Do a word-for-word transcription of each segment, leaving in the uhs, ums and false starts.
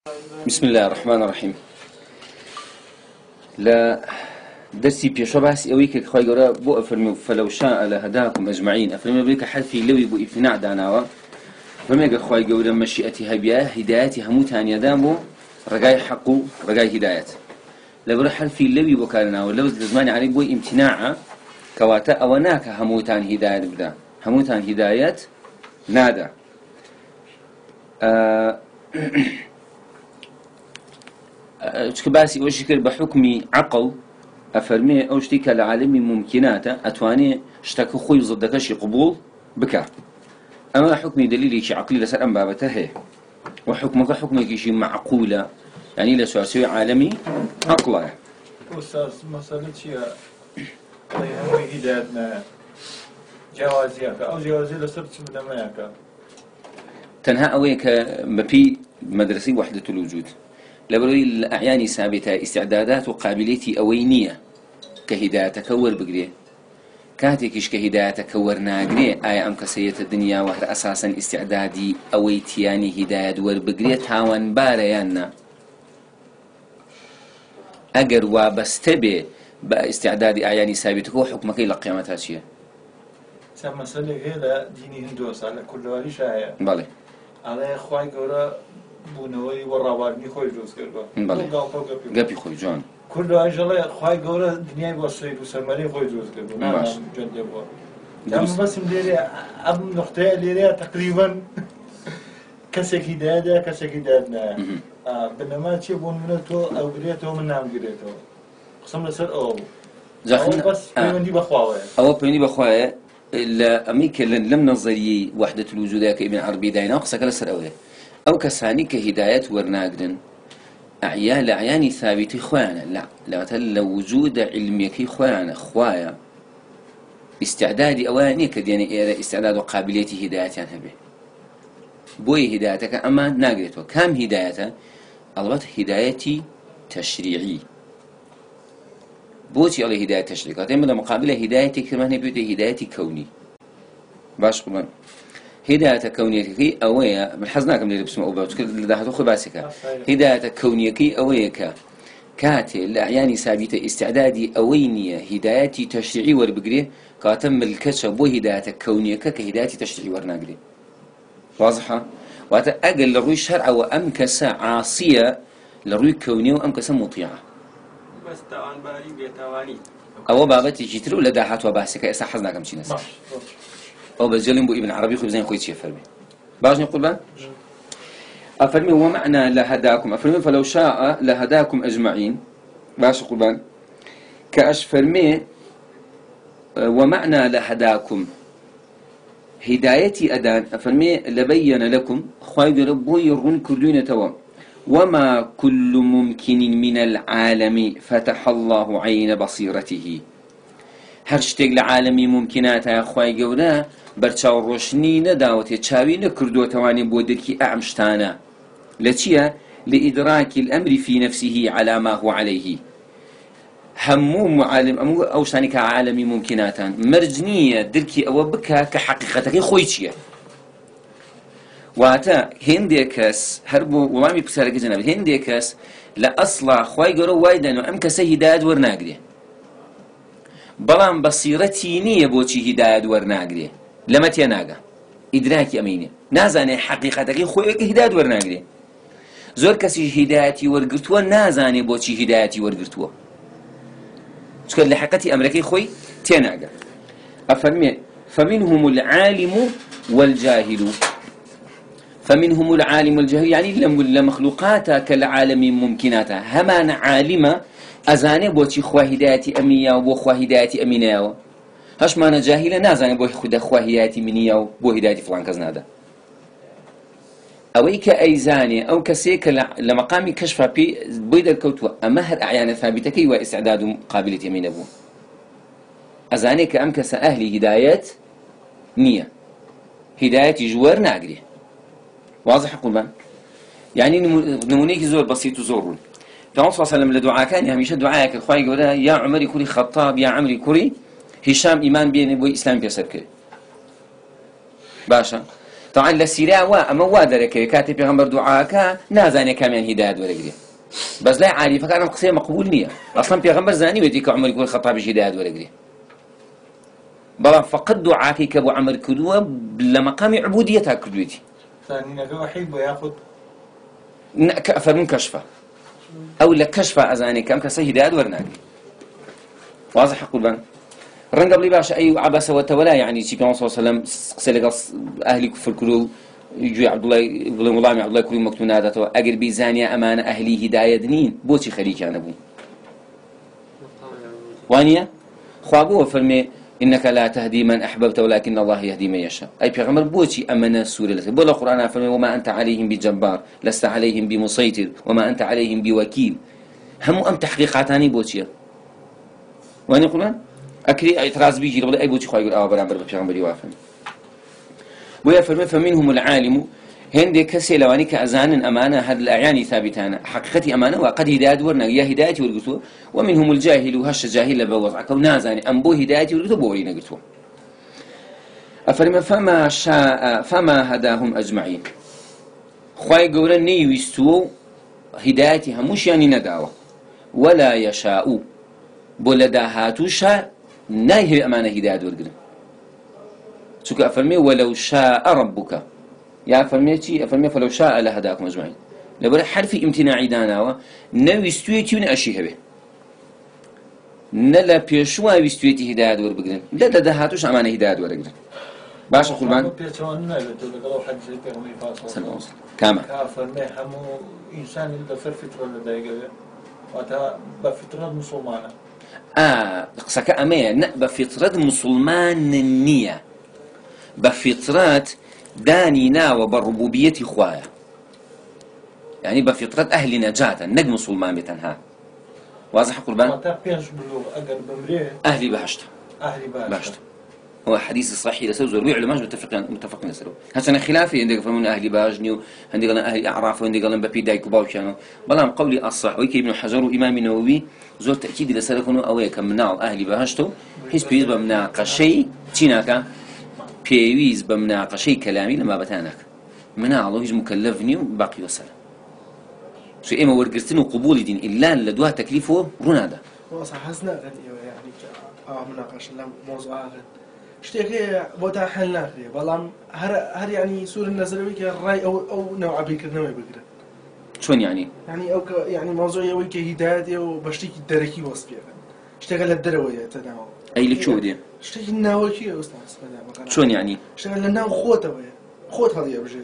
بسم الله الرحمن الرحيم. لا درسي بيشو بس أويك خواي جورا بو أفرمي فلو شاء لهداكم أجمعين أفرمي بيك حرفي لوي بو إفناع داناوا فميجا خواي جورا مشيئتي هبيا هدايتي هموت عن يدامو رجاي حقو رجاي هدايات لبرا حرفي لوي بو كارناوا لو زمان عليه بو امتناع كواتا أوناك هموت عن هدايات بدا هموت عن هدايات نادا أه اشكباسي وشكر بحكم عقل أفرمي أو شتيك العالم ممكناته أتواني اشتكى خوي ضدكش قبول بك أما حكمي دليلي شي عقلي لسر أم بابته هي وحكمك حكمك شي معقولة يعني لسواسي عالمي عقله أستاذ مسألة شيء طيب هدايتنا جوازيك أو جوازي لسرت من ماك تنها أويك مبي مدرسي وحدة الوجود لبروي الأعيان ثابتة استعدادات وقابليتي أوينية كهداية تكور بقريه كاتيكش كهداية تكور ناقريه آية أم كسية الدنيا وهر أساسا استعدادي أويتياني هداية دور بقريه تاوان باريانا أقر وابستبه باستعدادي أعيان ثابتة وحكمك إلى قيامتها شيء سما مسألة هي ديني هندوس على كل واري شايع بالي على إخوان جورا بونوي والروارني خوي جوز كربا بالي قبي خوي جون كل أجل خوي جورا الدنيا بسيط وسمري خوي جوز كربا نعم جد يبغى يعني بس مديري أم نقطة ليري تقريبا كسك هداية كسك هداية بينما شيء بون منه تو أو قريته من نام قريته قسم لسر أو زخنا بس بيوندي بخواوه أو بيوندي بخواوه الأمريكا لم نظري وحدة الوجود كابن عربي داينا قصة كلا سر أوله أو كساني كهداية ورناقدن أعيان لأعيان ثابت خوانا لا لا مثلا وجود علمي خوانا خوايا استعدادي أواني كد يعني استعداد وقابلية هداية به بوي هدايتك أما ناقرته كم هدايته البته هدايتي تشريعي بوتي على هداية تشريعية كاتم مقابل هداية كمان بيوتي هداية كوني باش قبل هداية كونية كي أويا من حزناكم اللي بسمعوا بس كل ده هتأخذ باسكا هداية كونية كي أويا كا كاتي الأعيان ثابتة استعدادي أوينية هدايتي تشريعي وربقري كاتم الكشف بو هداية كونية كهداية تشريعي ورناقري واضحة وأقل لروي شرع وأمكس عاصية لروي كونية وأمكس مطيعة بس توان باري بيتواني أو بابتي جيترو لداحات وباسكا إسا حزناكم شي ناس أو بزجلين بو ابن عربي خبزين خويت شي فرمي باش نقول بقى أفرمي ومعنى لهداكم أفرمي فلو شاء لهداكم أجمعين باش نقول بقى كأش فرمي ومعنى لهداكم هدايتي أدان أفرمي لبين لكم خواهي ربو يرون كردون توام وما كل ممكن من العالم فتح الله عين بصيرته هرشتك لعالمي ممكنات يا خواهي قولا برچاو روشني نداوتي چاوي نكردو تواني بودركي أعمشتانا لتيا لإدراك الأمر في نفسه على ما هو عليه همو معالم أمو أوشتاني كعالمي ممكناتان مرجنية دركي أو بكا كحقيقتك خويتشيا واتا هنديكس هربو ومامي بسالك جناب هنديكس لأصلا خواهي قولو وايدان وأمكس هدايات ورناقري بلان بصيرتي نية بوشي هدايات ورناقري لما تيناقا إدراكي أميني نازاني حقيقتك خويك هدايات ورناقري زور كسي هداياتي ورقرتوا نازاني بوشي هداياتي ورقرتوا شكرا لحقتي أمريكي خوي تيناقا أفرمي فمنهم العالم والجاهل فمنهم العالم والجاهل يعني لمخلوقاتها كالعالم ممكناتها همان عالمة أزاني بوشي خوا هدايتي أمية وبو خوا هدايتي أمينة هاش مانا جاهلة نازاني بو خدا خوا هدايتي منية وبو هدايتي فلان كزنادا أويك أيزاني أو كسيك لمقام كشف بي بيد الكوتوة أمهر أعيان ثابتكي واستعداد قابلة يمين أبو أزاني كأمكس أهلي هدايات نية هداية جوار ناقري واضح قلبان يعني نمونيك زور بسيط وزورون فالله صلى الله عليه وسلم لدعاء كان هميشه دعاءك الخواهي يقول يا عمر كوري خطاب يا عمري كوري هشام إيمان بين أبوي إسلام بيسر كري باشا طبعا لە سیریا وا ئەمە وا دەرەکەوێت کاتی پێغەمبەر دوعاکە نازانێ کامیان هیدایەت وەرەگرێ بەس لای عاریفەکانم قسەی مەقبول نییە ئەسڵەن پێغەمبەر زانیوێتی کە عومەر کوڕی خەتابی هیدایەت وەرەگرێ بەڵام فقط دوعاکەی کە بۆ عومەر کردووە لە مەقامی عبودیەتا کردوێتی زانینەکە وحی بۆ یاخود فەرمون کەشفە ئەو لە کەشفە ئەزانێ کەم کەسە هیدایەت وەرناگرێ واضح قوربان ڕەنگە بڵی باشە ئەی عەبەسە وەتەوەلا یعنی چی پێغەمبەر صلی الله علیه و سلم قسە لەگەڵ ئەهلی کوفر کرد و گوێ عەبدوڵای بڵێ وەڵامی عەبدوڵای کوڕی مەکتوم ناداتەوە ئەگەر بیزانیا ئەمانە ئەهلی هیدایەت نین بۆچی خەریکیان نەبوون وانییە خوا بۆ فەرمێ إنك لا تهدي من أحببت ولكن الله يهدي من يشاء أي پیغمبر بوچی أمنا سورة لسه بولا قرآن فرمي وما أنت عليهم بجبار لست عليهم بمسيطر وما أنت عليهم بوكيل هم أم تحقيقاتاني بوچيا واني قرآن أكري اعتراض بيجي لبدا أي بوچي خواهي يقول آوه برامبر بپیغمبر يوافن ويا فرمي فمنهم العالم هندي كسي لواني كأزان أمانة هذا الأعيان ثابتانا حقيقتي أمانة وقد هداية ورنا يا هداية ورقتو ومنهم الجاهل وهش جاهل بوضعك ونازاني أم بو هداية ورقتو بورينا قلتو أفرم فما شاء فما هداهم أجمعين خواهي قولا نيويستو هدايتها مش يعني نداوة ولا يشاء بولداهاتو شاء نايه أمانة هداية ورقنا سوك أفرمي ولو شاء ربك يا فرميتي أفرمي فلو شاء لهداكم أجمعين لبرا حرف امتناعي داناوا نويستويتي ونأشيها به نلا بيشوا ويستويتي هداية ور بقرن لا لا دهاتوش أمانة هداية ور بقرن باش قربان كما كافرمي همو إنسان بسر فترة لديك وتا بفترة مسلمانة آه قصك أمية بفترة مسلمان النية بفترات داني ناوى بالربوبية خوايا يعني بفطرة أهل نجاة نجم مسلمان بتنها واضح قربان أهل بهشت أهل بهشت هو حديث صحيح لسه زور علماء متفقين متفقين لسه هسنا خلافي عندك فمن أهل باجني وعندك أهل أعراف وعندك قالن ببي دايك وباوشانو بلام قولي الصح ويكي ابن حجر وإمام النووي زور تأكيد لسه كانوا أويك مناع أهل بهشتو حيث بيز بمناقشة تيناكا بيويز بمناقشة كلامي لما بتانك مناعله هيج مكلفني وباقي وسلام شو إما ورقتين وقبول دين إلا لدوها تكليفه رونادا وصح حسنا غدي يعني آه مناقشة لم موضوع غد شتيكي بوتا حلنا فيه بلام هر هر يعني سور النزلوي كالرأي أو أو نوع بيكر نوع بيكر شلون يعني؟ يعني أو ك يعني موضوع يوي كهداية وبشتيك الدركي وصبيه اشتغل الدروية تناول أي لك شو دي؟ اشتغل الناوي كي أستاذ شلون يعني؟ اشتغل الناو خوته ويا خوت هذا بجري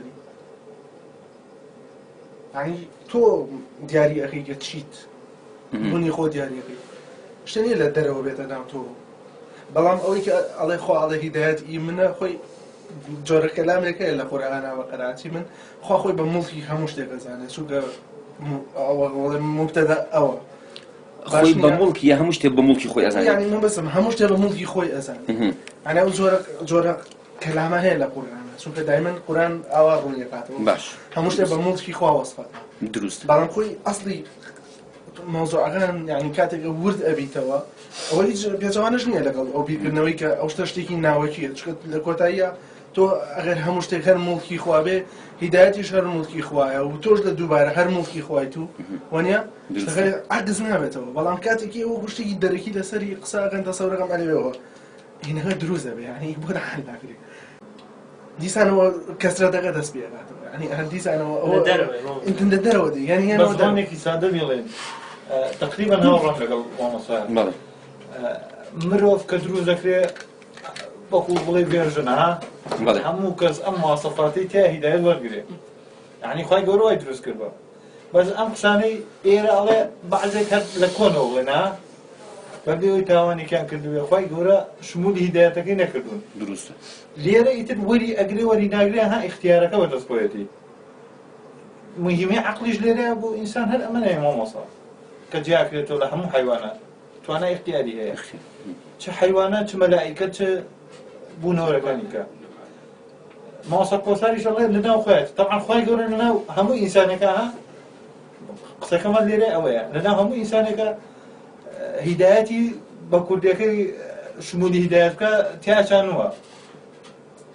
يعني تو دياري أخي كتشيت بني خو دياري أخي اشتني لا درو بيتنا تو بلام أولك الله خو الله هداية إيمنا خوي جور كلام لك إلا قرآن وقراءتي من خو خوي بملكي خموش دقزانه سوق أو مبتدأ أو خوي بملكي يا همش تبى بملكي خوي أزانه يعني ما بس همش تبى بملكي خوي أزانه أنا أقول جور جور كلامه هي لقرآن سوق دائما قرآن أوار رونيقاته باش همش تبى بملكي خو وصفه درست بلام خوي أصلي موضوع غان يعني كاتب ورد أبي توا أولي بيجوانش نيا لقال أو بيقولناويك أو شتشتكي ناويكية شكل لكوتايا تو أغير همش تغير ملكي خوابه هدايتي شهر ملكي خواه وتوجد دوباره هر ملكي خواه تو ونيا تغير عجز نابته بلام كاتبكي هو كشتي دركي لسري قصة كان تصور رقم عليه هو هنا غير دروزة يعني يبغى حل لكن دي سنة كسرة دقة تسبيح يعني هدي سنة هو أنت ندروا دي يعني أنا بس هونك يساعد بيلين تقريبا هو الرقم وانا صار بله مروف كدرو ذكري بقول بلي فيرجنها بله همو كز أما صفاتي تاهي ده الورقة يعني خاي قولوا يدرس كربا بس أم قصاني إيرا على بعض ذلك لكونه لنا فبيو يتاواني كان كردوا خاي قولوا شمول هدايتك نكردون درست ليرة يتد وري أجري وري ناقري ها اختيارك وتصبيتي مهمة عقليش ليرة أبو إنسان هل أمانة ما مصار كجاك لتولا هم حيوانات تو أنا اختياري هي ش حيوانات ش ملائكة ش بونورة كانيكا ما وصل بوساري شو الله لنا وخيات طبعا خواي يقولون لنا هم إنسانك ها قصة كمان ليرة أويا لنا هم إنسانك هدايتي بقول لك شمول هدايتك تياشانوا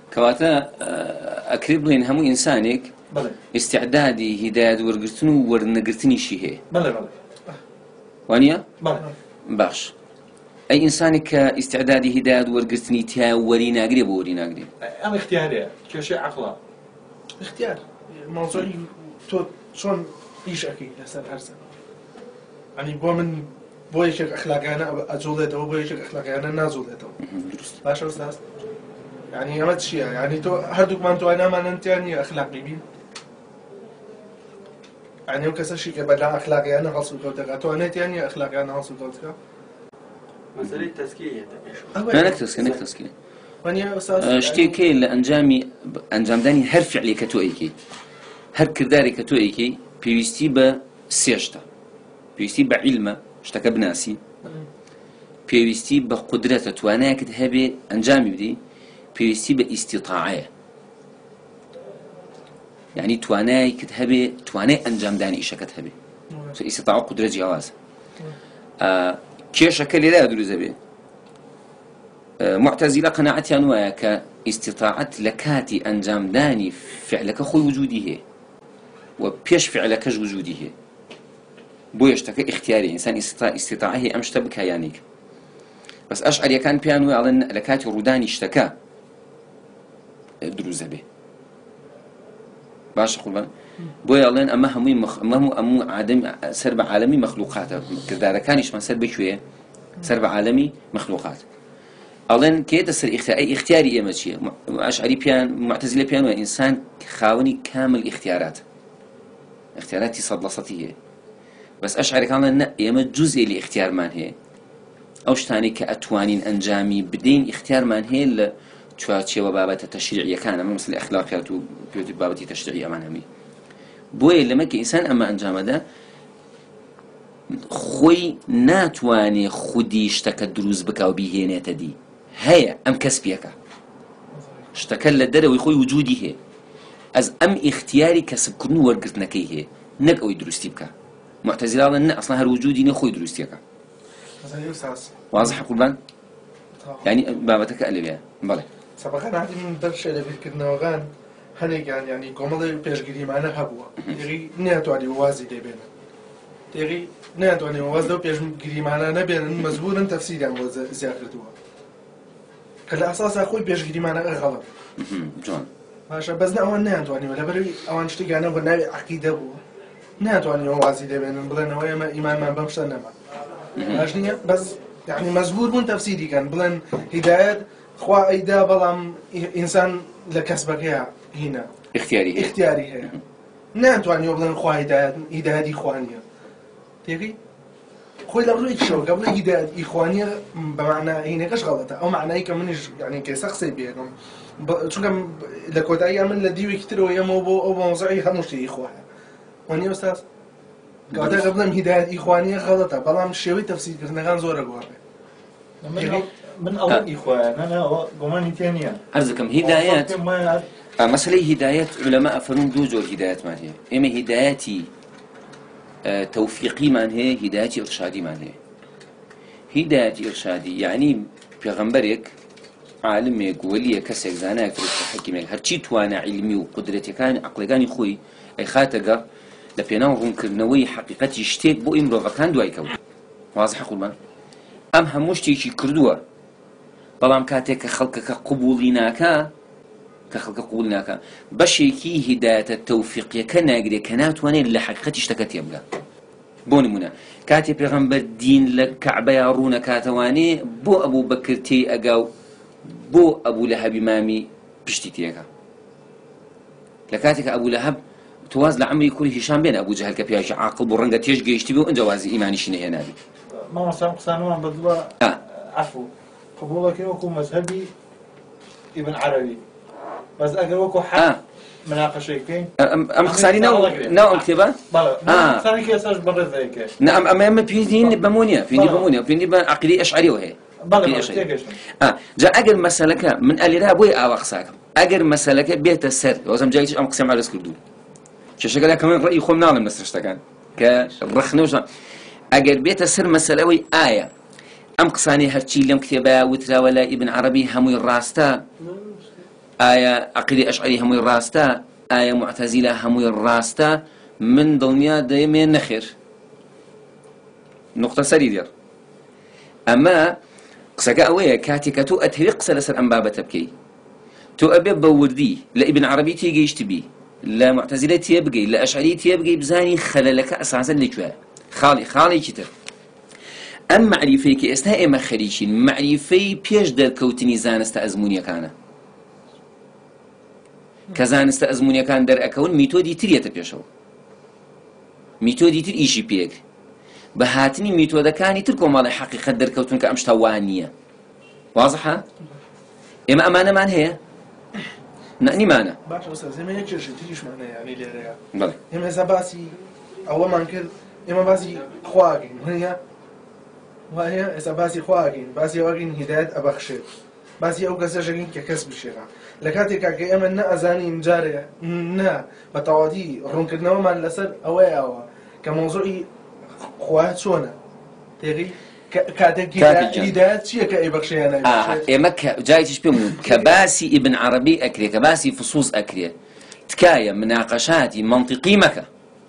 كواتا أكرب لين همو إنسانك بله استعدادي هداية ورقرتنو ورنقرتني شي هي بله بله وانيا بله باش أي إنسانك استعدادي هداية ورقرتني تيا وري ناقري بوري ناقري أنا اختياري كشيء عقله اختيار موضوعي تو شلون ايش اكيد لسه هرسه يعني بو من بو يشك اخلاقي انا اجولته بو يشك اخلاقي انا نازولته باش استاذ يعني ما تشي يعني تو هردوك ما انتو انا ما انت يعني اخلاقي بين يعني يمكن شيء كبلا اخلاقي انا غلط قلتك تو انا يعني اخلاقي انا غلط قلتك مسألة تزكية لا نكتسك نكتسك وانيا استاذ شتيكي لأنجامي أنجام داني هر فعلي كتوئيكي هر كرداري كتوئيكي بيوستي بسيجتا بيوستي بعلمه اشتكى بناسي بيوستي بقدرة توانا كتهبي أنجامي بدي بيوستي باستطاعة يعني تواناي كتهبي تواناي أنجام داني إيشا كتهبي استطاعة قدرة جواز آه كيشا كلي لا يدرز به معتزلة قناعتي أنواع كاستطاعة لكاتي أنجام داني فعلك خوي وجوده وبيش فعلك وجوده بويشتك اختياري إنسان استطاعه أمشتبك يانيك بس أشعر كان بيانو على لكاتي روداني اشتكى دروز به باش أقول بويا الله أما همي مخ أما أمو عدم سرب عالمي مخلوقات كذا كانش ما سرب شوية سرب عالمي مخلوقات ألين كيدا سر اختياري اختياري إيه ماشي أشعري بيان معتزلة بيان وإنسان خاوني كامل اختيارات اختياراتي صدلصتيه بس أشعري كان لنا يما جزء لاختيار من هي أوش تاني كأتوانين أنجامي بدين اختيار من هي ل شواتشي وبابات التشريعية كان أما مثل أخلاقيات وبيوتي بابتي تشريعية من همي بوي لما كإنسان أما أنجام ده خوي ناتواني خودي اشتكى دروز بك وبيهينة تدي هيا أم كسبيك اشتكى للدرة خوي وجودي هي از أم اختياري كسب كرنو ورقرتنكي هي نك أوي دروستي بك معتزلة لأن أصلا هر وجودي نخوي دروستيك واضح قربان يعني بابتك أقلب يعني بله سبقا عندي من درش اللي بيفكرنا وغان هنيك يعني يعني قومضي بيشجري معنا هبوا تيجي نياتو على وازي دي بينا تيجي نياتو على وازي لو بيشجري معنا نبي مزبور تفسير عن وز زيادتها كلا أساس أخوي بيشجري معنا غلط جون ماشي بس نأوان نياتو على ولا بري أوان شتي أنا بنابي عقيدة بو نياتو على وازي دي بينا بلنا ويا ما إيمان ما بمشتنا ما ماشي بس يعني مزبور من تفسيري كان بلن هدايات خوا أيدا بلام إنسان لكسبك هنا اختياري اختياري هي ناتواني بلن خوا هدايات هدايات إخوانية تيجي خوي لو رأيت شو قبل هدايات إخوانية بمعنى هنا كش غلطة أو معناه كمنش يعني كشخصي بينهم شو كم لكوت أيام الذي يكتروا يوم أو أو موضوعي همش إخوان واني أستاذ قاعد قبل هدايات إخوانية غلطة بلام شوي تفسير كنا كان زورق واقع من أول إخوان أنا قماني ثانية أرزكم هدايات مسألة هدايات علماء فرون دو جور هدايات ما هي إما هداياتي اه توفيقي من هي هداياتي إرشادي من هي هداياتي إرشادي يعني بيغمبرك عالمك ولي كسك زاناك حكيمك هرشي توانا علمي وقدرتي كان عقلي كان يخوي أي خاتقة لبيناهم كرنوي حقيقتي اشتيك بو إمرو فكان دواي كون واضح أقول ما أم هموشتي شي كردوا بلام كاتك خلقك قبوليناكا كخلق قبوليناكا بشيكي هداية التوفيق يكناقري كنات وانين لحقيقتي اشتكت يبقى بوني منا كاتي بيغمبر دين لكعبة يارونا كاتواني بو أبو بكر تي أقاو بو أبو لهب مامي بشتي تيكا لكاتك أبو لهب تواز لعمري يكون هشام بين أبو جهل كبياش عاقل برنقة تيجي يشتبه وإن جوازي إيماني شنه هنادي ما مسام قصانوان بدوا آه. عفو قبولك وكو مذهبي ابن عربي بس أقل وكو حق آه. مناقشة كين أم أم قصاني نو نو كتبه بلى آه قصاني كي أساس برد ذيك نعم أما أما بيدين بمونيا بيدين بمونيا بيدين بعقلي أشعري وهي بلى آه جاء أجر مسألة من اللي لا أبوي أو أقصاك أجر مسألة بيت السر وزم جايش أم قسم على سكردو شو كمان رأي خم نعلم نسرشتكان كرخنوش أجر بيت السر مسألة آية أم قصاني هالشي لم كتبه وترا ولا ابن عربي همو الراستا آية عقيدة أشعري هموي الراستا آية معتزلة هموي الراستا من دڵنیا دەیەمێ نەخێر نقطة سەری دێر ئەمە قسەکە ئەوەیە کاتێک کە تۆ ئەتەوێ قسە لەسەر ئەم بابەتە بکەی تۆ ئەبێ بە وردی لە ئیبن عەرەبی تێگەیشت بی لە معتەزیلە تێ بگەی لە ئەشعەری تێ بگەی بزانی خەلەلەکە ئەساسەن لەکوێیە خاڵی خاڵێکی تر ئەم معریفەی کە ئێستا ئێمە خەریکین معریفەی پێش دەرکەوتنی زانستە ئەزموونیەکانە کە زانستە ئەزموونیەکان دەرئەکەون میتۆدی ترێتە پێشەوە میتۆدی تر ئیشی پێک بە هاتنی میتۆدەکانی تر کۆمەڵی حەقیقەت دەرکەوتن کە ئەم شتە وان نییە وازحە ئێمە ئەمانەمان هەیە نەنیمانە باش ئەستاذ ئێمە یەک کێشە تریشمانە یعنی لێرەیە بەڵێ ئێمە ئێستا باسی ئەوەمان کرد ئێمە باسی خواگین وایە وایە ئێستا باسی خواگین باسی ئەوەگین هیدایەت ئەبەخشێت باسی ئەو کەسەشەکەین کە کەس بشێرا لە کاتێکا کە ئێمە نە ئەزانین جارێ نە بە تەواوەتی ڕوونکردنەوەمان لەسەر ئەوەیەوە کە مۆزوعی خوا چۆنە تێری کاتێک هیدایەت چییە کە ئەیبەخشێ نەبەخشێت ئێمە جایتیش پێم کە باسی ئیبن عەرەبی ئەکرێ کە باسی فسوس ئەکرێ تکایە مناقەشاتی منطقی مەکە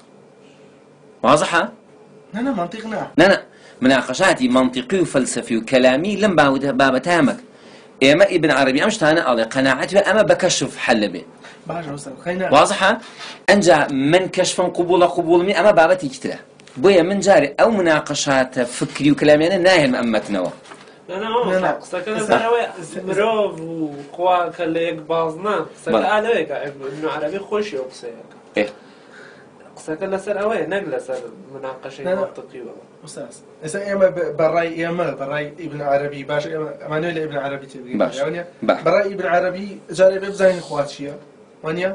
واضحە؟ نه نه منطق نه نه نه مناقەشاتی منطقی و فەلسەفی و کەلامی لەم بابەتە مەکە ئێمە ئیبن عەرەبی ئەم شتانە ئەڵێ قەناعەت بێ ئەمە بە کەشف حەل بێ واضحە؟ ئەنجا من کەشفم قبوڵە قبوڵمی ئەمە بابەتێکی ترە بۆیە من جارێ ئەو مناقەشاتە فکری و کەلامیانە ناهێن ئەم مەتنەوە قسەکە لەسەرەوەی مرۆڤ و خوا کە لە یەک بازنا قسەکە ئالەوەیە کە ئیبن عەرەبی خۆشی ئەو قسەیە قسەکە لەسەر ئەوەیە نەک لەسەر مناقەشەی منطقیەوە ئوستاز ئێستا ئێمە بەڕای ئێمە بەڕای ئیبن عەرەبی باش ئەمانەوێت لە ئیبن عەرەبی تێبگەین بەڕای ئیبن عەرەبی جارێ بێ بزانین خوا چییە وانە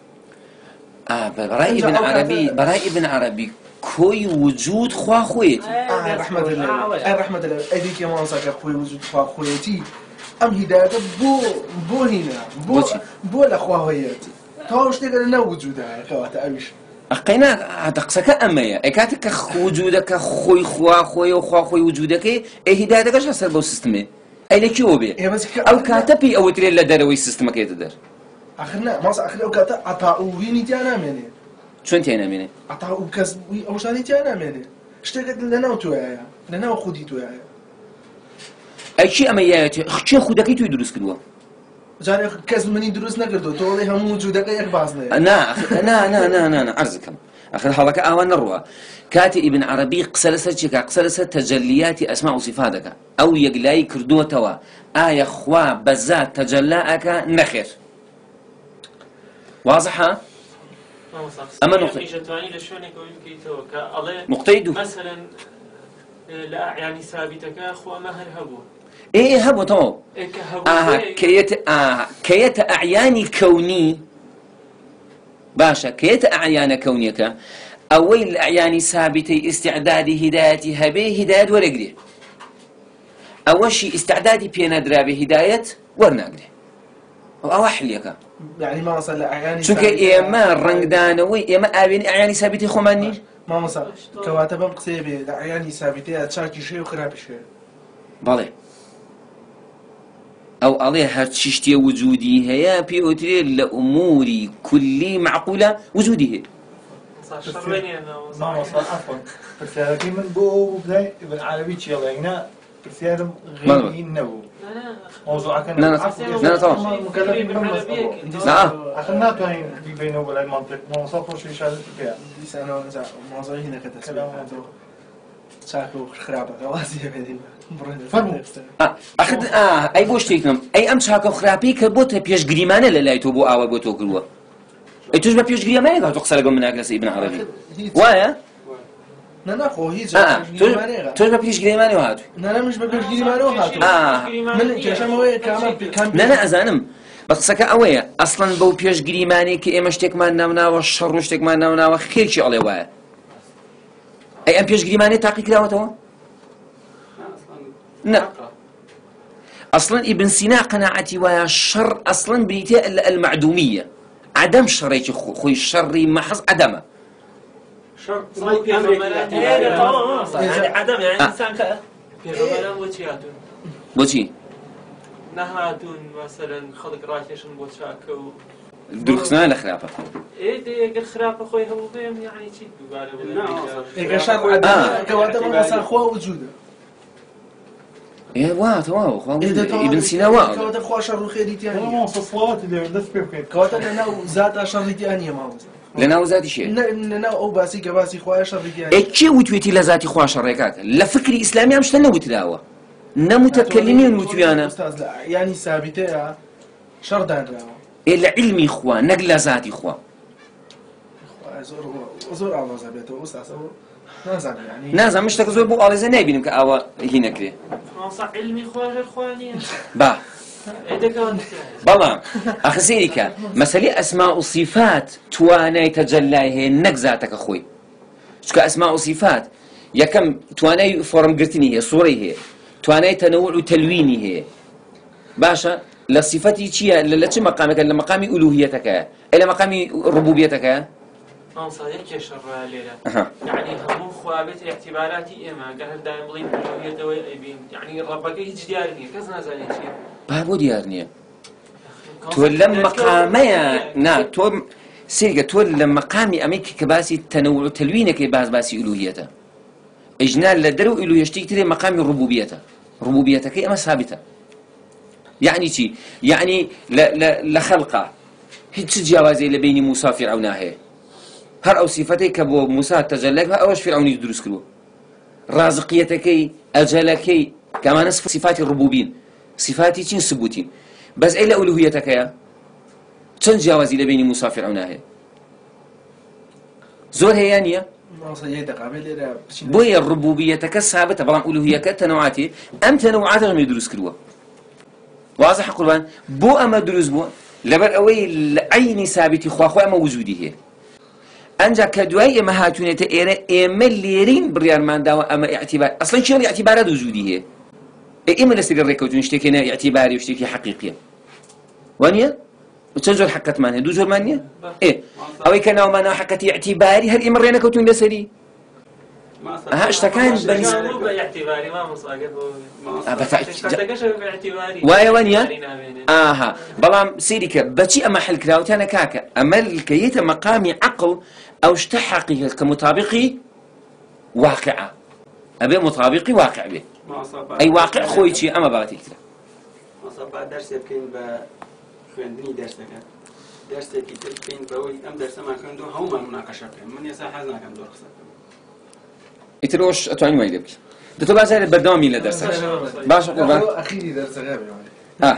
بەڕای ئیبن عەرەبی بەڕای ئیبن عەرەبی کۆی وجود خوا خۆیەتی ڕەحمەت لە ئەدیکە مامۆساکە خۆی وجود خوا خۆیەتی ئەم هیدایەتە بۆ بۆ هینە بۆ لە خوا هۆیەتی تەواو شتێکە لە ناو وجودایە کەواتە ئەویش ئەقینا هەتە قسەکە ئەمەیە ئەی کاتێک کە وجودەکە خۆی خوا خۆی و خوا خۆی وجودەکەی ئەی هیدایەتەکەش هەسەر بەو سیستمێ ئەی لەکیەوە بێ ئەو کاتە پێی ئەوە ترێت لە دەرەوەی سیستمەکەیتە دەر ئاخر نا ماس ئاخر ئەو کاتە عەتاوینی تیا نامێنێ چۆن تیا نامێنێ عەتاو کەسبووی ئەو شتانەی تیا نامێنێ شتێکت لەناو تۆیایە لەناو خودی تۆیایە ئەی چی ئەمە یایەتی چێ خودەکەی توی دروست کردووە جارێ کەس منی دروست نەکردو تۆ وەڵێ هەموو وجودەکە یەک بازنەیە نا نا نا نا نا نا عەرزەکەم ئەخر هەڵەکە ئاوا نەڕوە کاتی ئیبن عەرەبی قسە لەسەر چێکە قسە لەسەر تەجەلیاتی ئەسما و سیفاتەکە ئەو یەکلایی کردووەتەوە ئایا خوا بەزات تەجەلا ئەکا نەخێر واضحە؟ ئەمە نقطەی نقطەی دوو مەسەلەن لە ئەعیانی سابیتەکە خوا ئەمە هەر هەبووە ئێ هەبوو تەواو کەیەتە ئەعیانی کەونی باشە کەیەتە ئەعیانە کەونیەکە ئەوەی لە ئەعیانی سابیتەی ئیستیعدادی هیدایەتی هەبێ هیدایەت وەرەگرێ ئەوەشی ئیستیعدادی پێنەدرابێ هیدایەت وەرناگرێ ئەوە حلیەکە چونکە ئێمە ڕنگدانەوەی ئێمە ئاوێنی ئەعیانی سابیتی خۆمان نین مامۆستا کەواتە بەم قسەیە بێ لە ئەعیانی سابیتەیە چاکی شێ و خراپی شێ بەڵێ ئەو ئەڵێ هەرچی شتێ وجودی هەیە پێوترێت لە ئوموری کولی معقولە وجودی هەیە پرسیارەکەی من بۆ بدای ئیبن عەرەبی چێڵێنە پرسیارم غێری نەبوو مۆزوعەکە ئەخر ناتوانین بیبینەوە بەلای مانتیق مامۆستا خۆشی شادت پێیە دیسانەوە مۆزوعی هینەکە دەسەلام چاک و خراپەکە وازیە بێدین ئەی بۆ شتێکم ئەی ئەم چاکە و خراپەی کە بۆتە پێشگریمانە لە لای تۆ بۆ ئاوا بۆ تۆ کردووە ئەی توش بە پێشگریمانێک تۆ قسە لەگەڵ من ناکرێت ئیبن عەرەبی وایە؟ نەناخۆ هیچ تۆش بە پێشگریمانەوە هاتووی نەنەمش بە پێشگریمانەوە هاتووە من کێشەمەوەیە کامە نەنە ئەزانم بە قسەکە ئەوەیە ئەسڵەن بەو پێشگریمانەیە کە ئێمە شتێکمان ناوناوە شەڕ و شتێکمان ناوناوە خێرکی ئەڵێ وایە ئەی ئەم پێشگریمانەی تاقی کراوەتەوە؟ نه ئەسڵەن ئیبن سینا قەناعەتی وایە شەڕ ئەسڵەن بریتێ لە ئەلمەعدومیە عەدەم شەڕێکی خۆی شەڕی مەحەز عەدەمە عەدەم یعنی ئینسان کە پێغەمبەران بۆچی هاتوون بۆچی؟ نەهاتوون مەسەلەن خەڵک ڕاکێشن بۆ چاکە و درخستنان لە خراپە ئێگەر خراپە خۆی هەموو بێم یعنی چی ئێگە شەڕ کەواتە مەسا خوا وجودە ئێ وا تەواو ئیبن سینا وا کەواتە خوا شەڕ و خێریتیان نییە سڵاواتی لێ دەست پێ بکەیت کەواتە لەناو زاتە شەڕیتیان نییە مامۆستا لە ناو زاتی شێ لەناو ئەو باسی کە باسی خوایە شەڕیتیان ئێ کێ وتوێتی لە زاتی خوا شەڕێکاکە لە فکری ئیسلامی ئەم شتە نەوتراوە نەموتەکەلیمین وتویانە ینی سابیتەیە شەڕ دانراوە ئێ لە علمی خوا نەک لە زاتی خوا زۆر ئاوازە بێتەوە ئوستاس نازانم شتێک زۆر بۆ ئاڵێزە نایبینم کە ئاوا هی نەکرێ علمی خواژر خوا نییە با بەڵام ئەخە سەیری کە مەسەلەی ئەسما و صیفات توانای تەجەلای هەیە نەک زاتەکە خۆی چونکە ئەسما و صیفات یەکەم توانای فۆرمگرتنی هەیە سوڕەی هەیە توانای تەنەوع و تەلوینی هەیە باشە لە صیفەتی چییە لە چ مەقامێکە لە مەقامی ئولوهیەتەکەیە ئێ لە مەقامی ڕوبوبیەتەکەیە ئەوسایەکێ شەڕە لێرە یعنی هەموو خوابێت اعتیباراتی ئێمە گەر هەردایم بڵین ئولوهیەتەوەی ئەیبین یعنی ڕەبەکەی هیچ دیار نییە کەس نازانێت چییە با بۆ دیار نییە تۆ لەم مەقامەیە نا تۆ سێگە تۆ لە مەقامی ئەمەی کە باسی تەنەوع و تەلوینەکەی باس باسی ئولوهیەتە ئیجنا لە دەرەو ئولوهیەشتێکی ترێ مەقامی ڕوبوبیەتە ڕوبوبیەتەکەی ئەمە ثابتە یعنی چی یعنی لە خەڵقا هیچ جیاوازی لە بینی موسا فیرعەونا هەیە هەر ئەو سیفەتەی کە بۆ موسا تەجەلای ئەوەش فیرعەونی دروست کردووە ڕازقیەتەکەی ئەجەلەکەی کەمانە صفاتی ڕوبوبین صفاتی چین سبوتین بەس ئەی لە ئولوهیەتەکەیە چەند جیاوازی لە بینی موسا فیرعەونا هەیە زۆر هەیە نییە بۆیە ڕوبوبیەتەکە ثابتە بەڵام ئولوهیەکە تەنەوعاتی ئەم تەنەوعاتە ئەمێ دروست کردووە واضح قوربان بۆ ئەمە دروست بووە لەبەر ئەوەی لە عەینی ثابتی خواخوا ئەمە وجودی هەیە ئەنجا کە دوای ئێمە هاتوونێتە ئێرە ئێمە لێرین بڕیارمان داوە ئەمە ئیعتیبار ئەسڵەن چێڵی ئیعتیبارات وجودی هەیە ئێمە لەسەر ڕێکەوتون شتێکی نە ئیعتیباری و شتێکی حەقیقیە وانییە چەند جۆر حەقەتمان هەیە دوو جۆرمان نییە ئێ ئەوەی کە ناومانەوە حەقەتی ئیعتیباری هەر ئێمە ڕێنەکەوتون لەسەری ئەها شتەکان بەنیز وایە وانییە ئاها بەڵام سەیری کە بەچی ئەمە حەلکراوتانە کاکە ئەمە کە یێتە مەقامی عەقڵ ئەو شتە حەقیقە کە مطابقی واقعە ئەبێ مطابقی واقع بێ ئەی واقع خۆی چی ئەمە باتێکترە دەرسێ بکەین بە خوێندنی دەرسەکە دەرسێکی تر بکەین بەوەی ئەم دەرسەمان خوێندووە هەموومان مناقەشە بکەین من ئێستا حەز ناکەم زۆر قسە بکەم ئیترۆش ئەتوانین وای لێ بکەین دەتۆ بازارێ بەردەوامی لە دەرسەکە باشە قوربان ئەخیری دەرسەکە ها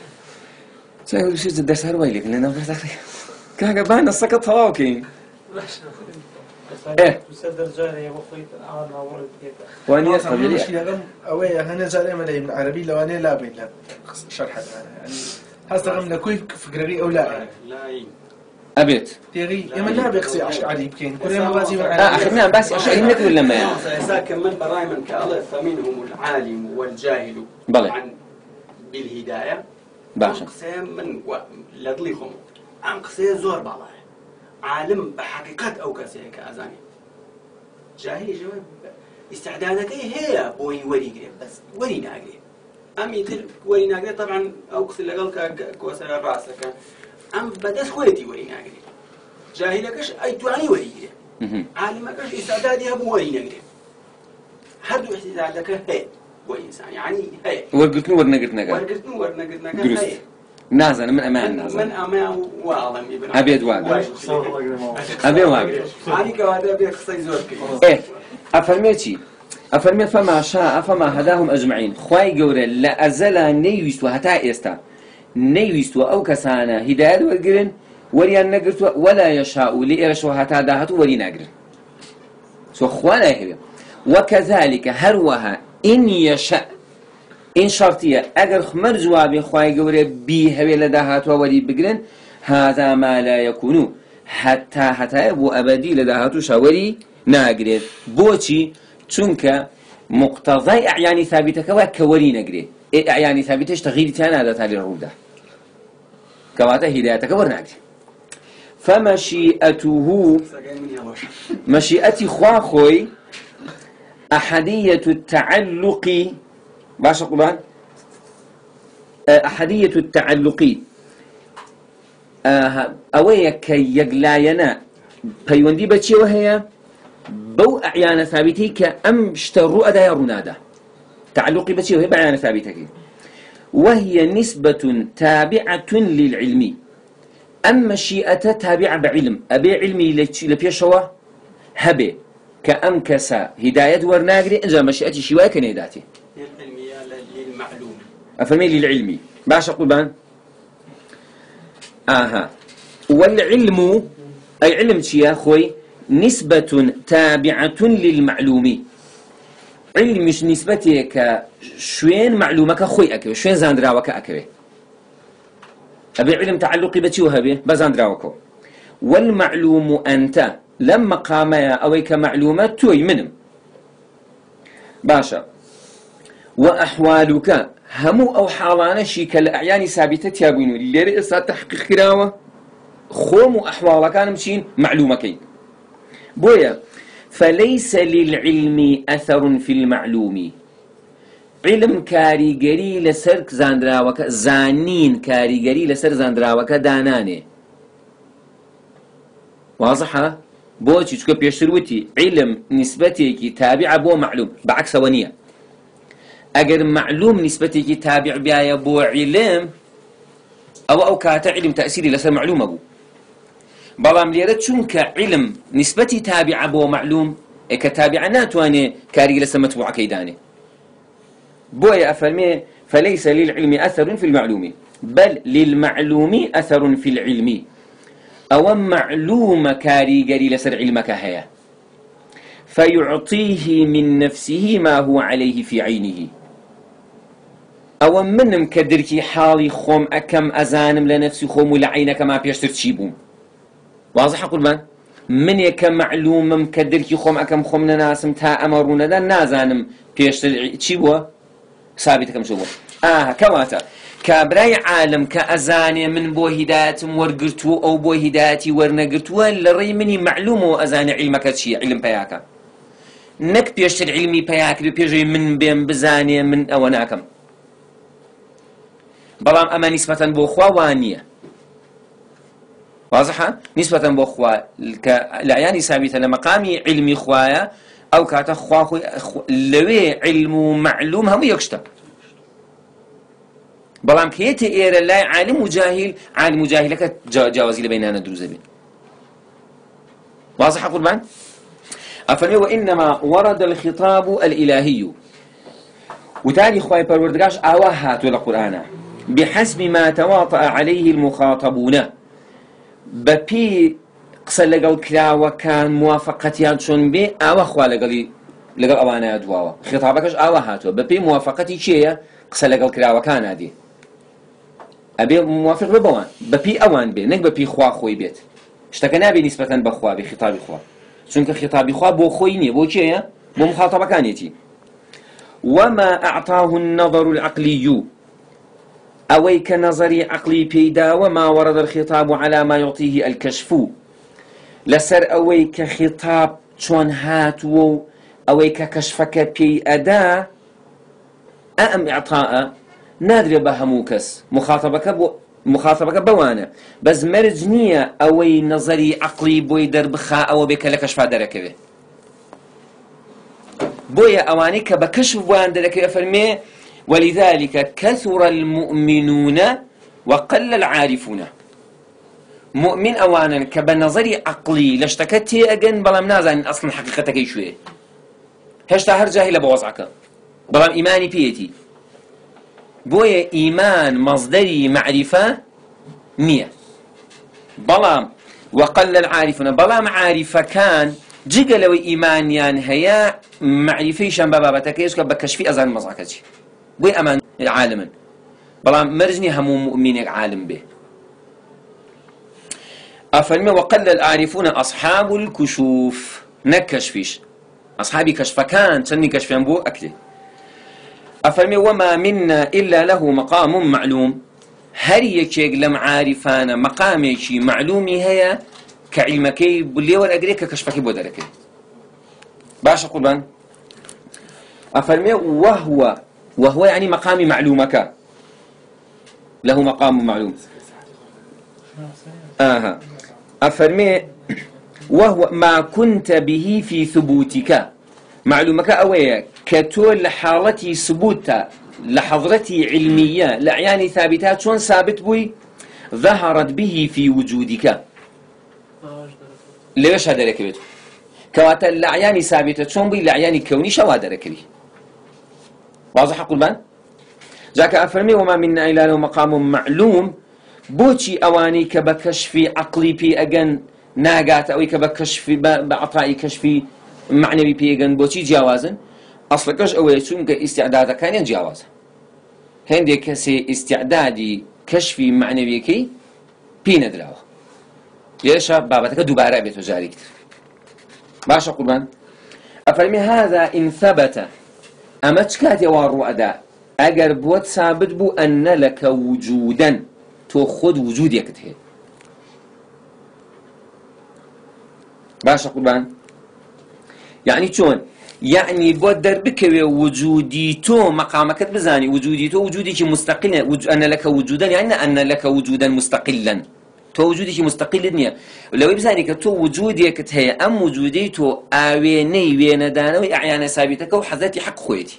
چای دەرس هەر وای لێ بکەین لەناو بەردەخی کاکە با نەسەکە تەواو بکەین وانیە قبیلی ئەوەیە هەنە جار ئێمە لە ئیبن عەرەبی لەوانەیە لابین لە شەرحەکانە هەست دەکەم لە کوی فکرەکەی ئەو لایە ئەبێت تێغی ئێمە نابێ قسەی عەشعەری بکەین ئێمە باسی ئەخرنا باسی عەشعەری نەکرد لەمەیە ئێستا کە من بەڕای من کە ئەڵێ فەمینهم العالم والجاهل عن بالهداية باشە قسەیە من لە دڵی خۆم ئەم قسەیە زۆر باڵایە عالم بە حەقیقەت ئەو کەسەیە کە ئازانی جاهلیش ئیستعدادەکەی هەیە بۆی وەریگرێت بەس وەری ناگرێت ئەمی تر وەری ناگرێت طبعا ئەو قسە لەگەڵ کۆسەرە ڕاستەکە ئەم بەدەست خۆیەتی وەری ناگرێت جاهلەکەش ئەیتوانی وەریگرێت عالمەکەش ئیستعدادی هەبوو وەری نەگرێت هەردوو ئیستعدادەکە هەیە بۆ ئینسان یعنی هەیە وەرگرتن و وەرنەگرتنەکە وەرگرتن و وەرنەگرتنەکە هەیە نازانم من ئەمان نازانم من ئەمان واڵم ئەبێت واگرێت ئەبێ واگرێت هانی کەواتە بێت قسەی زۆر کرد ئێ ئەفەرمێ چی ئەفەرمێ فەما شاء فەما هەداهم ئەجمعین خوای گەورە لە ئەزەلا نەیویستوە هەتا ئێستا نەیویستوە ئەو کەسانە هیدایەت وەرگرن وەریان نەگرتووە وەلا یەشاء لێ ئێرەشەوە هەتا داهاتوو وەری ناگرن سۆ خوا نایهەوێ وەکەذالکە هەروەها ئین یەشاء این شرطیە ئەگەر خمەر جوابی خوای گەورە بی هەوێ لە داهاتوە وەری بگرن هذا ما لا يكون حتى حتى بۆ ئەبەدی لە داهاتووشە وەری ناگرێت بۆچی چونکە مقتەضای ئەعیانی ثابتەکەوە کە وەری نەگرێت ئەعیانی ثابتەش تەغیری تیان ناداتە لێ ڕوودا کەواتە هیدایەتەکە وەرناگرێت فمەشیئەته مەشیئەتی خوا خۆی ئەحەدیەة التعلق باشە قوربان أحدية التعلق أويا كي يقلاينا بيوندي بتشي وهي بو أعيان ثابتي كأم اشتروا أدا يرونادا تعلقي بتشي وهي بأعيان ثابتك وهي نسبة تابعة للعلم أما الشيئة تابعة بعلم أبي علمي لبيشوا هبي كأمكسا هداية ورناقري إنجا مشيئتي شواء كنيداتي للعلمية للمعلوم أفهمي للعلمي باش أقول بان آها والعلم أي علم شيء أخوي نسبة تابعة للمعلوم علم مش نسبتي كشوين معلومك أخوي أكوي شوين زاندراوك أكوي أبي علم تعلقي بتي وهبي بزاندراوكو والمعلوم أنت لما قاميا أويك معلومات توي منم باشا وأحوالك همو أو حالان شيك الأعيان ثابتة يابينو اللي رئيسا تحقيق كراوة خوم أحوالك كان مشين معلومكين بويا فليس للعلم أثر في المعلوم علم كاريجري لسر زاندراوك زانين كاريجري لسر زاندراوك داناني واضحة؟ بوشي تشكو بيشتروتي علم نسبتي تابعة بو معلوم بعكس ونية اگر معلوم نسبتي تابع بيا بو علم او او كاتا علم تأثيري لسر معلوم ابو بلام ليرد شونك علم نسبتي تابعة بو معلوم كتابع ناتواني كاري لسر متبوع كيداني بويا أفرمي فليس للعلم أثر في المعلوم بل للمعلوم أثر في العلم أو معلوم كاريجري لسر علمك هيا فيعطيه من نفسه ما هو عليه في عينه أو منم كدركي حالي خوم أكم أزانم لنفسي خوم ولعينك ما بيشتر تشيبوم واضح أقول من من يكم معلوم كدركي خوم أكم خوم ناسم تا أمرون دا نازانم بيشتر تشيبوه ثابتكم شو آه كواتا كابراي عالم كأزاني من بو هداياتم ورقرتو أو بو هداياتي ورنقرتو لري مني معلومة أزاني علمك تشي علم بياكا نك بيشتر علمي بياك بيجي من بين بزاني من أوناكم بلام أما نسبة بو خوانية واضحة نسبة بو خوا العياني ثابتة لمقامي علمي خوايا أو كاتا خواخو لوي علم معلوم هم يكشتا بلام كيتي إيرا لا عالم وجاهل عالم وجاهلك جاوزي لبيننا دروزة بين واضح أقول بان أفرمي وإنما ورد الخطاب الإلهي وتالي خواهي پروردگاش آواهات والقرآن بحسب ما تواطأ عليه المخاطبون ببي قسە لەگەڵ کراوەکان موافقەتیان چۆن بێ ئاوا خوا لەگەڵی لەگەڵ ئەوانەیە دواوە خێتابەکەش ئاوا هاتووە بەپێی موافقەتی چێیە قسە لەگەڵ کراوەکانە دێ ئەبێ موافق بێ بەوان بەپێی ئەوان بێ نەک بەپێی خوا خۆی بێت شتەکە نابێ نیسبەتەن بەخوا بێ خێتابی خوا چونکە خێتابی خوا بۆ خۆی نییە بۆ چێیە بۆ مخاطبەکانێتی وما أعطاه النظر العقلي أوي كنظري عقلي بيدا وما ورد الخطاب على ما يعطيه الكشف لسر أوي كخطاب چون هاتو أوي ككشفك بي أدا أم إعطاء نادر بهموكس مخاطبك بو مخاطبك بوانا بس مرجنية أوي نظري عقلي بوي دربخا أو بك لكشف دركبه بويا أوانيك بكشف بوان دركبه فرمي ولذلك كثر المؤمنون وقل العارفون مؤمن أوانا كبنظري عقلي لاشتكتي أجن بلام نازن أصلا حقيقتك شوية هشتا هر جاهلة بوضعك بلام إيماني بيتي بويا إيمان مصدري معرفة مية بلام وقل العارفون بلام عارفة كان جيجا لو إيمان يان هيا معرفة شنبابتك يشكب بكشفي أزان مزعكتي بوي أمان عالما بلام مرجني همو مؤمنك عالم به أفرمي وقل العارفون أصحاب الكشوف نكشفيش أصحابي كشفكان تني كشفين بو أكلي أفرمي وما منا إلا له مقام معلوم هل يكيق لم عارفان مقاميشي معلومي هيا كعلمكي بلي والأقريك كشفكي بودركي باش قربان أفرمي وهو وهو يعني مقام معلومك له مقام معلوم. آها أفرمي وهو ما كنت به في ثبوتك معلومك أوية كتول لحالتي ثبوتها لحضرتي علمية لعياني ثابتات شون ثابت بوي ظهرت به في وجودك ليش هذا ركبته كواتا لعياني ثابتة شون بوي لعياني كوني شو هذا ركبي واضح قربان جاك أفرمي وما منا إلا له مقام معلوم بوشي أواني كبكشفي عقلي بي أجن ناقات أو كبكشفي بعطائي كشفي معنوي بي أجن بوشي جوازن أصلا كش أول شيء كاستعداد كان جواز هندي كسي استعدادي كشفي معنوي كي بي ندراوه ليش بابتك دوباره بيتو جاري كتير باشا قربان أفرمي هذا إن ثبت أما تشكاتي وارو أداء أجر بوت ثابت بو أن لك وجودا تأخذ وجود يكتهي باشا قربان يعني شون يعني بودر بك وجودي تو مقامك بزاني وجودي تو وجودك مستقلا وج... أن لك وجودا يعني أن لك وجودا مستقلا تو وجودك مستقل الدنيا لو بزاني كتو وجودي كتهي أم وجودي تو آويني ويندانوي أعيان ثابتك وحذاتي حق خويتي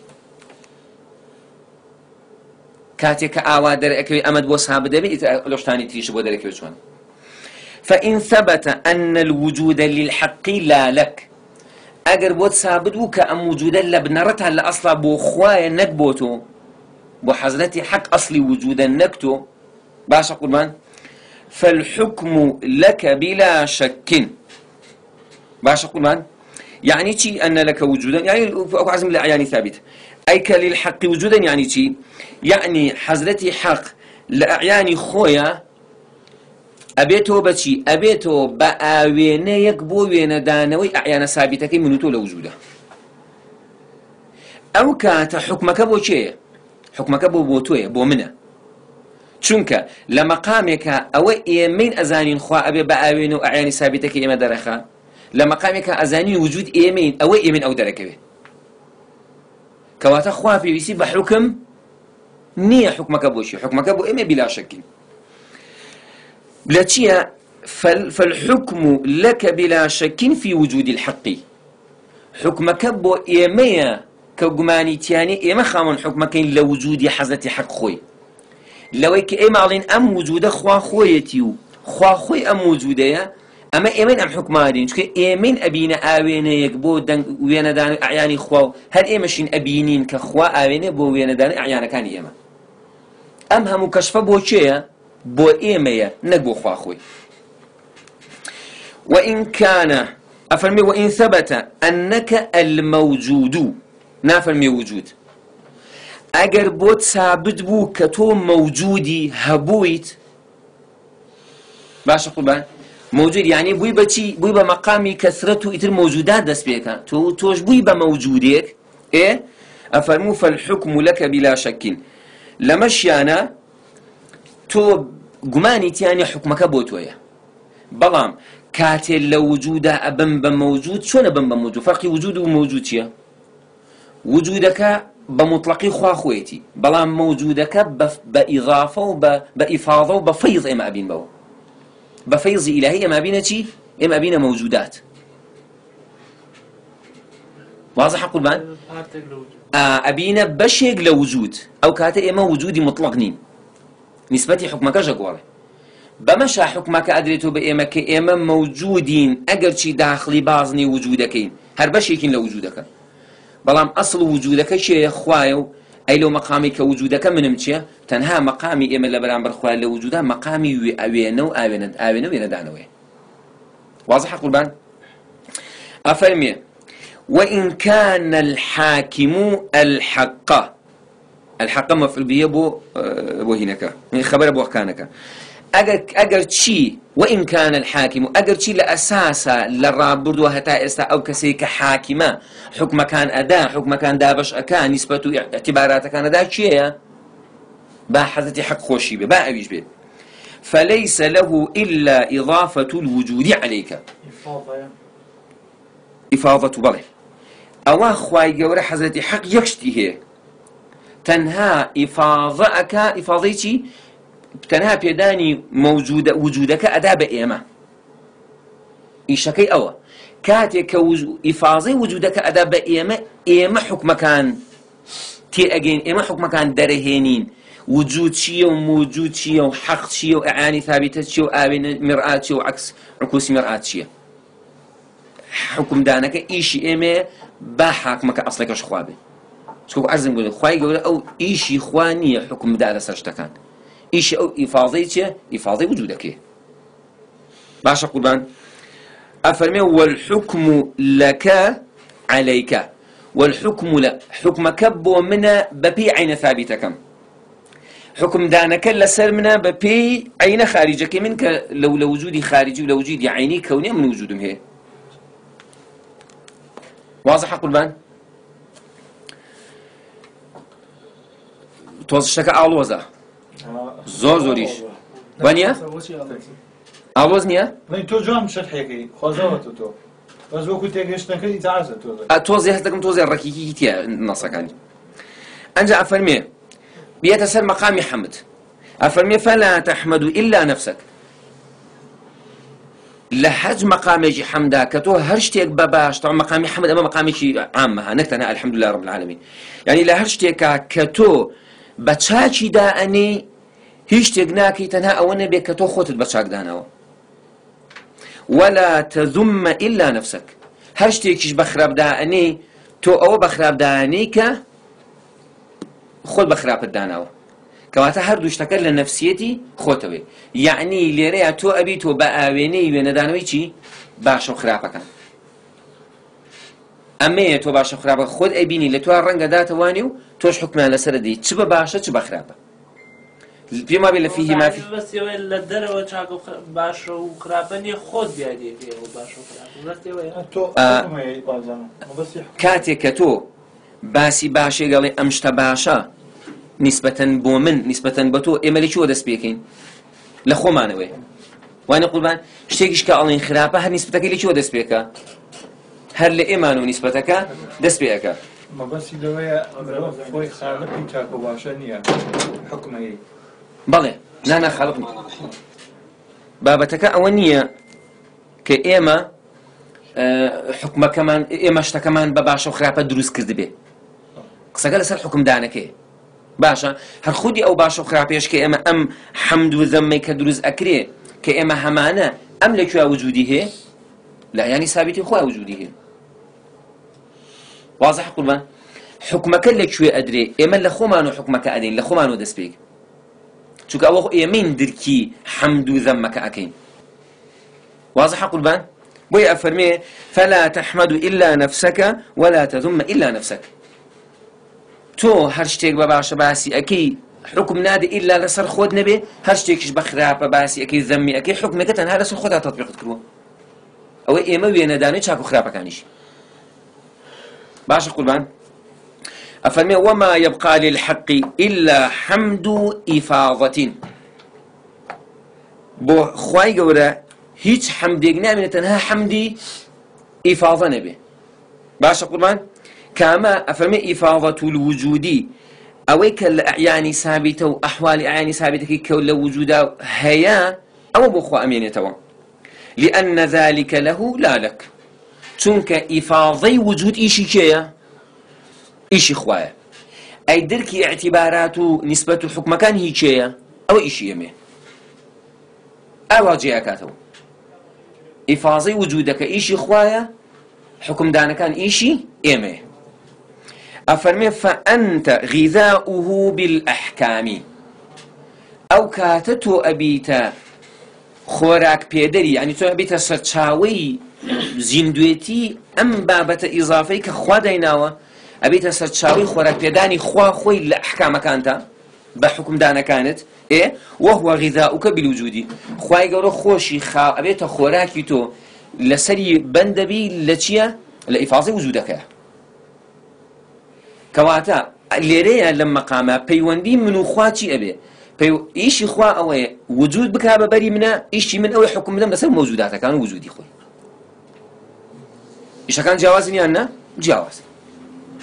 كاتك آوا دركوي أمد وصاب دبي لوشتاني تريش بو دركوي شون فإن ثبت أن الوجود للحق لا لك أجر بود ثابت وك أم وجودا لبنرتها لأصلا بو خوايا نكبوتو بو حضرتي حق أصلي وجودا نكتو باشا قربان فالحكم لك بلا شك باشا قربان يعني شي أن لك وجودا يعني أو عزم لا يعني ثابت أي كللحق وجودا يعني شي يعني حضرتي حق لأعياني خويا أبيتو بشي أبيتو بآوينة يكبو وين دانوي أعيان ثابتك منوتو لوجوده أو كات حكمك بو شيء حكمك بو بوتوية بو منه چونك لمقامك أو إيمين أزانين خوا أبي بآوينة أعيان ثابتك إيما درخا لمقامك أزانين وجود إيمين أو إيمين أو دركبه كواتا خوا في بيسي بحكم نية حكمك بو شيء حكمك بو إيمين بلا شك بلاتشيا فالحكم لك بلا شك في وجود الحق حكمك بو إيميا كوجماني تياني إيما خامن حكمك لوجود حزة حق خوي لويك إيما علين أم وجود خوا خويتيو خوا خوي أم وجوديا أما إيمين أم حكمارين شكي إيمين أبينا آوينا يكبو دان وينا دان أعياني خوا هل إيمشين أبينين كخوا آوينا بو وينا دان أعيانا كان إيما أم همو كشفة بو شيا بو إيميا نقبو خوا خوي وإن كان أفرمي وإن ثبت أنك الموجود نافرمي وجود أجر بوت ثابت بو كتو موجودي هبويت باش قربان موجود يعني بوي بتي بوي بمقامي كثرته إتر موجودات دس بيكا تو توش بوي بموجودك إيه أفرمو فالحكم لك بلا شك لمشيانا تو قماني تياني حكمك بوتويا بلام كاتل لوجوده أبن بموجود شون أبن بموجود فرق وجود وموجود شيا وجودك بمطلق خوا خويتي بلام موجودك بإضافة وبإفاضة وبفيض إما أبين بو بفيض إلهي إما أبين شي إما أبين موجودات واضح قربان أبين بشيق لوجود أو كاتل إما وجودي مطلقنين نسبتي حكمك جاكوالي بمشى حكمك أدريتو بإيمك إيما موجودين أجر شي داخلي بازني وجودكين هر بشيكين لوجودك بلام أصل وجودك شيء خوايو أي لو مقامي كوجودك من مشيا تنها مقامي إيما لبرام برخواي لوجودها مقامي أوينو أوينو أوينو يندانوي واضح قربان أفرمي وإن كان الحاكم الحق الحق مفعول به بو بو هناك خبر بو كانك أجر أجر شيء وإن كان الحاكم أجر شيء لأساسا للرابرد وهتا إستا أو كسيك حاكمة حكم كان أداء حكم كان دابش أكان نسبة اعتبارات كان أداء شيء باحثة حق خوشي به با أبيش به فليس له إلا إضافة الوجود عليك إفاضة إفاضة بله أو أخوي جورة حضرتي حق يكشتي هي تنها إفاضتك إفاضتي تەنها پێدانی مەوجودە وجودەکە ئەدا بە ئێمە ئیشەکەی ئەوە کاتێک کە ئیفاضەی وجودەکە ئەدا بە ئێمە ئێمە حکمەکان تێئەگەین ئێمە حکمەکان دەرەهێنین وجود چییە و موجود چییە و حەق چییە و ئەعانی ثابتە چییە و ئاوێنە میرئات چییە و عەکس عکوسی میرئات چییە حکمدانەکە ئیشی ئێمەیە با حاکمەکە ئەسڵەکەش خوا بێ چکە عەرزم گوت خوای گەورە ئەو ئیشی خوا نییە حکمدا لەسەر شتەکان ئیشی ئەو ئیفاضەی چییە ئیفاضەی وجودەکەیە باشە قوربان ئەفەرمێ والحکم لەکە عەلەیکە والحكم لا حكمك بو منا ببي عين ثابتكم حكم دانك لسر منا ببي عين خارجك منك لو لوجودي خارجي ولو وجودي عيني كوني من وجودهم هي واضح قربان توز شكا ألوزا زور زوريش وانيا ألوز نيا تو جام شرحيكي خوزاوتو تو بس وكو تيجيشتنكي تعزت توزي هستكم توزي الركيكي تيا النصكاني أنجا أفرمي بيتسر مقام حمد أفرمي فلا تحمد إلا نفسك لحج مقام يجي حمدا كتو هرشتيك بباش طبعا مقام حمد أما مقام شيء عامة نكتنا الحمد لله رب العالمين يعني لهرشتيك كتو بتشاكي داني هيشتيك ناكي تنها أولا بكتو خوتت بتشاك داناو ولا تذم إلا نفسك هرشتيكش بخراب داني تو أو بخراب داني ك خود بخراب الداناو كواتا هر دوشتكر لنفسيتي خوتوي يعني ليريا تو أبي تو بآويني وندانوي چي باشو خرابك أما تو باشو خرابك خود أبيني لتو الرنگ دات وانيو توش حكمان لسردي چه باشا چه بخرابك فيما بين فيه ما فيه بس يوين للدرجة وشاكو باش وخرابني خود بيادي فيه وباش وخراب بس يوين تو بس كاتي كتو باسي باشي قالي أمشت باشا نسبة بومن نسبة بتو إمالي شو دس بيكين لخو مانوي وأنا قربان شتيكش كألين خرابة هل نسبتك اللي شو دس بيكا هل لإيمانو نسبتك دس بيكا ما بس يدوي فوي خالقي تاكو باشانية حكمه بلى لا أنا خلقني بابتك أولنية كإيما أه حكمة كمان إيما شتا كمان بباشا وخرابة دروس كرد به قصة لسر حكم دانك باشا هر خودي أو باشا وخرابيش كإيما أم حمد وذمي كدروس أكري كإيما همانا أم لكوا وجودي هي لا يعني ثابتي خوا وجودي هي واضح قربان حكمك لك شوي أدري إيما لخومانو حكمك أدين لخومانو دس بيك چونکە ئەوە ئێمەین درکی حەمد و ذەممەکە ئەکەین واضح قوربان بۆیە ئەفەرمێ فلا تحمد إلا نفسك ولا تذم إلا نفسك تۆ هەر شتێک بە باشە باسی ئەکەی حکم نادە ئیلا لەسەر خۆت نەبێ هەر شتێکیش بە خراپە باسی ئەکەی ذەممی ئەکەی حکمەکە تەنها لەسەر خۆتا تەطبیقت کردووە ئەوە ئێمە وێنەدانەی چاک و خراپەکانیش باشە قوربان أفرمي وما يبقى للحق إلا حمد إفاضة بو خواي قورا هيج حمدك نامنة تنها حمدي إفاضة نبي باشا قربان كما أفرمي إفاضة الوجود أويك الأعيان ثابتة وأحوال أعيان ثابتة كول وجودا هيا أو بو خوا أمين يتوا لأن ذلك له لا لك تنك إفاضي وجود إيشي كيا إيشي خوايا أي دركي اعتبارات نسبة حكم كان هي شيء أو إيشي يمه أو جياكاتو إفاضي وجودك إيشي خوايا حكم دانا كان إيشي يمه أفرمي فأنت غذاؤه بالأحكام أو كاتتو أبيتا خوراك بيدري يعني تو أبيتا سرچاوي زيندويتي أم بابة إضافي كخوا ديناوا أبيت سرچاوي خوراك بيداني خوا خوي لأحكام كانتا بحكم دانا كانت إيه وهو غذاؤك بالوجود خواي قولو خوشي خا أبيت خوراكي تو لسري بندبي لتشيا لإفاظي وجودك كواتا ليريا لما قام بيوندي منو خواتي أبي بيو إيشي خوا أوي وجود بكا ببري منا إيشي من أوي حكم دم لسر موجوداتك كانوا وجودي خوي إيش كان جوازني أنا جواز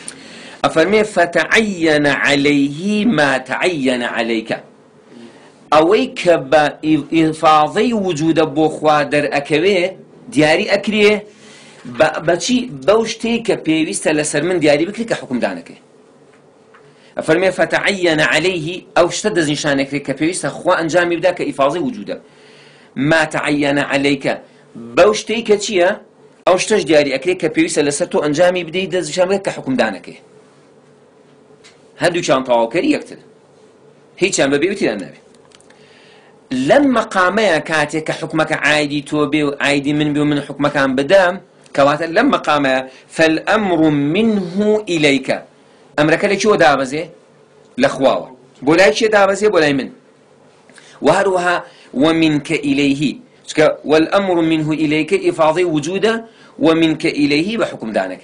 أفرمي فتعين عليه ما تعين عليك ئەوەی کە بە ئیفاضەی وجودە بۆ خوا دەرئەکەوێ دیاری ئەکرێ بەچی بەو شتەی کە پێویستە لەسەر من دیاری بکرێت کە حکومدانەکەی ئەفەرمێ فتعین عەلەیه ئەو شتە دەستنیشانەکرێت کە پێویستە خوا ئەنجامی بدا کە ئیفاضەی وجودە ما تعین عەلەیکە بەو شتەی کە چییە ئەو شتەش دیاری ئەکرێت کە پێویستە لەسەر تۆ ئەنجامی بدەیت دەستنیشان بکرێت کە حکومدانەکەی هەردووچیان تەواوکەری یەکتر هیچیان بەبێ وتیان نابێت لەم مەقامەیە کاتێک کە حکومەکە عایدی تۆ بێ و عایدی من بێ و من حکومەکان بدەم کەواتە لەم مەقامەیە فالأمر منه إليك ئەمرەکە لە کێوە دابەزێ لە خواوە بۆ لای کێ دابەزێ بۆ لای من وهروەها ومنك إليه والأمر منه إليك إفاضة وجوده ومنك إليه بحكم دانك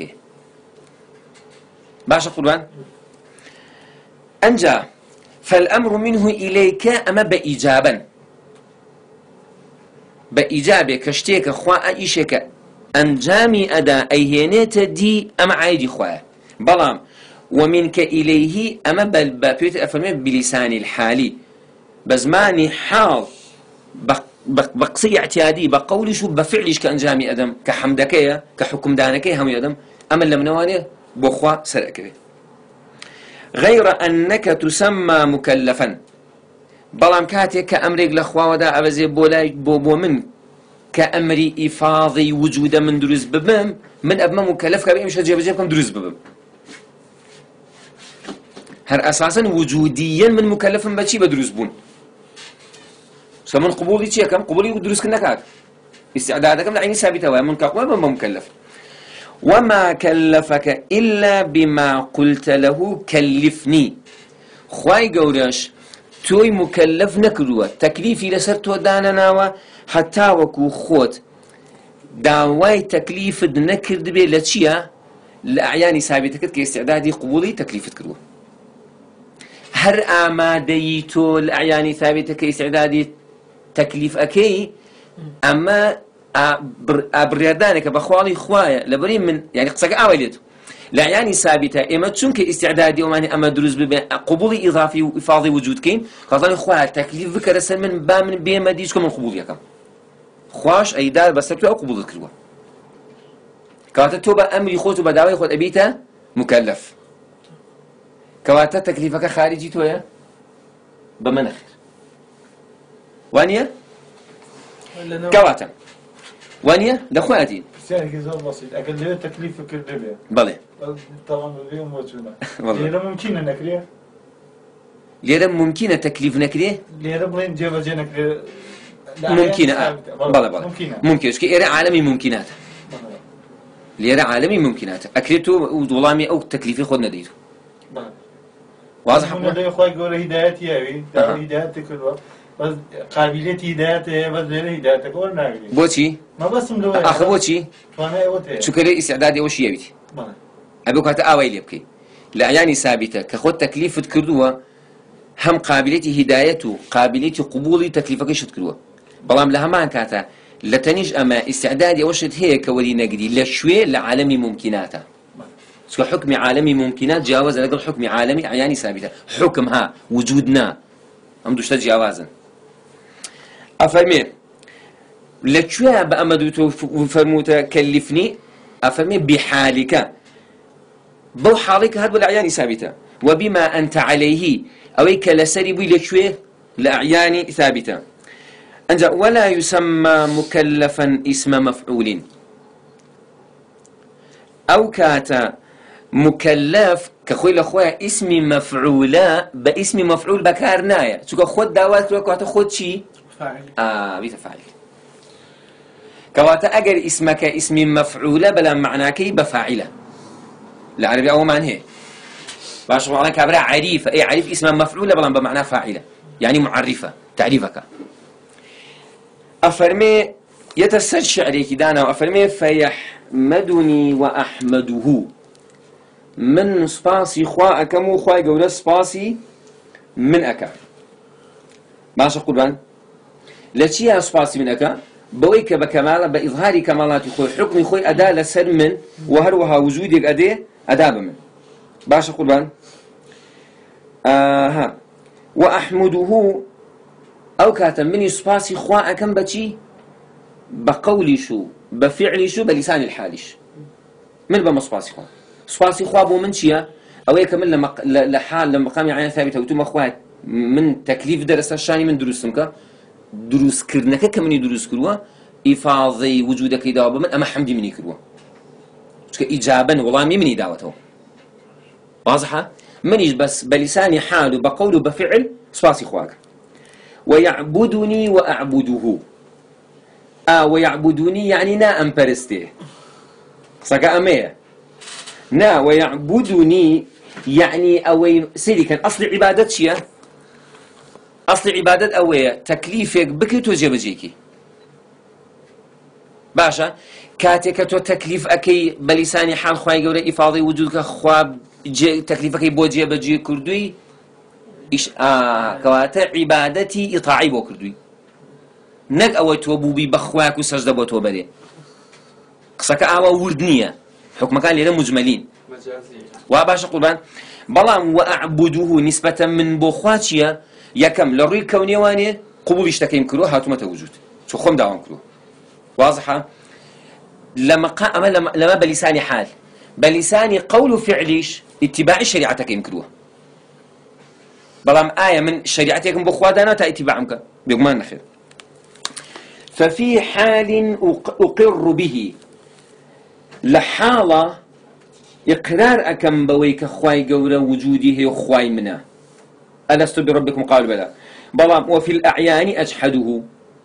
باشا قربان أنجا فالأمر منه إليك أما بإجابا بإجابة كشتيك خواء إيشك أنجامي أدا أيهنيت دي أما عايدي خواء بلام ومنك إليه أما بابيت أفرمي بلسان الحالي بزماني حال بقصي اعتيادي بقولي شو بفعلش كأنجامي أدم كحمدكية كحكم دانكية هم أدم أما لم نواني بخوا سرقه غير أنك تسمى مكلفا بلام كاتي كأمريك لخوا ودا أبزي بولاي بوبو من كأمري إفاضي وجود من دروز ببم من أبما مكلف كبير مش هجيب جيبكم دروز ببم هر أساسا وجوديا من مكلف بشي بدروز بون سمن قبولي شيء كم قبولي دروز كنا كاك استعدادكم لعيني ثابتة ومن كقوة بما مكلف وما كلفك إلا بما قلت له كلفني خواي قورش توي مكلف نكروه تكليفي لسرتو دانناوه حتى وكو خوت داواي تكليف نكرد بي لتشيا لأعياني ثابتك كاستعدادي قبولي تكليف تكروه هر آماديتو لأعياني ثابتك كاستعدادي تكليف أكي أما أبريادانك بخوالي خوايا لبرين من يعني قصك أوليته لعياني ثابتة إما تشونك استعدادي وماني أما دروز ببين قبولي إضافي وإفاضي وجود كين قصاني خوايا تكليف ذكر سن من بامن بيما ديشكم من قبولي كم خواش أي دار بسكتوا أو قبول ذكروا كواتا توبا أمري خوتو بداوي خود أبيتا مكلف كواتا تكليفك خارجي تويا بمنخر وانيا كواتا وانيا لأخواتي سيرك زور بسيط أكل ليه تكليف فكر دبي بلى طبعا اليوم موجودة ليه ممكن نكريه ليه ممكن تكليف نكريه ليه بلين جاب جنك ممكن آه بلى بلى ممكن إيش كإير عالمي ممكنات ليه عالمي ممكنات أكلته وظلامي أو تكليفي خدنا ديته واضح من ده خوي يقول هدايتي ياوي هدايتك كلها بس قابلية هدايته بس غير هدايتك ولا ناقدي بوشي ما بس من ده آخر بوشي فأنا أوتي شو كله استعدادي وش يبيتي أبوك هتا أويل يبكي لأعياني ثابتة كخد تكليف تكردوها هم قابلية هدايته قابلية قبول تكليفك إيش تكردوها بلام لها ما كاتا لتنيج أما استعدادي وشت هي كولي نقدي لشوي لعالمي ممكناته سو حكم عالمي ممكنات جاوز لقل حكم عالمي عياني ثابتة حكمها وجودنا هم دوشتا جاوازا أفرمي لشوي بأمدوتو فرموتا كلفني أفرمي بحالك بو حالك هاد والعياني ثابتة وبما أنت عليه أويك لسري بي لشوي لأعياني ثابتة أنجا ولا يسمى مكلفا اسم مفعول أو كاتا مكلف كخوي لخويا اسم مفعولا باسم مفعول بكارنايا شو خد دعوات لك وقت خد شيء فاعل آه بيتفاعل كواتا أجر اسمك اسم مفعولا بلا معناك بفاعلة العربي أو معنى باش معناه كبرى عريفة أي عريف اسم مفعولا بلا بمعنى فاعلة يعني معرفة تعريفك أفرمي يتسجل عليك دانا وأفرمي فيحمدني وأحمده من سباسي خوا أكمو خوا يقول سباسي من أكا ماشي قربان لشيها سباسي من أكا بويك بكمال بإظهار كمالات خوي حكم خوي أداة لسر من وهروها وجودك أداة أداة من باشا قربان آه ها وأحمده ئەو کاتە منی سوپاسی خوا ئەکەم بەچی بە قەولیش و بە فیعلیش و بە لیسانی الحالیش من بەمە سوپاسی خوا سوپاسی خوا بۆ من چییە ئەوەیە کە من لە حال لە مەقامی عەین ثابتە وتومە خوایە من تەکلیف دەرەسە شانی من دروستم کە دروستکردنەکە کە منی دروست کردووە ئیفاضەی وجودەکەی داوە بە من ئەمە حەمدی منی کردووە چکە ئیجابەن وەڵامی منی داوەتەوە واضحە منیش بەس بە لیسانی حال و بە قەول و بە فعل سوپاسی خواکە ويعبدني وأعبده آ ويعبدني يعني نا أم برستي صقا أمية نا ويعبدني يعني أوي سيدي كان أصل عبادة شيء أصل عبادة أوي تكليفك بكي توجب جيكي باشا كاتك تو تكليف أكي بلساني حال خواهي قولي إفاضي وجودك خواب تكليفك بوجه بجي كردوي إيش آه كواتا عبادتي إطاعي بو كردوي نك أو توبوبي بخواك وسجد بو توبري قصك آوا وردنية حكم كان لنا مجملين واباش قربان بلام وأعبده نسبة من بوخواتيا يكم لروي الكوني واني قبول اشتكيم كروه هاتو متى وجود شو خم داوام كروه واضحة لما قام لما, لما بلساني حال بلساني قول وفعليش اتباع الشريعة كيم كروه بلام آية من شريعتكم بخوادانا تا اتباعمك بيقمان نخير ففي حال أقر به لحالة إقرار أكم بويك خواي قورا وجودي هي خواي منا ألست بربكم قالوا بلى بلام وفي الأعيان أجحده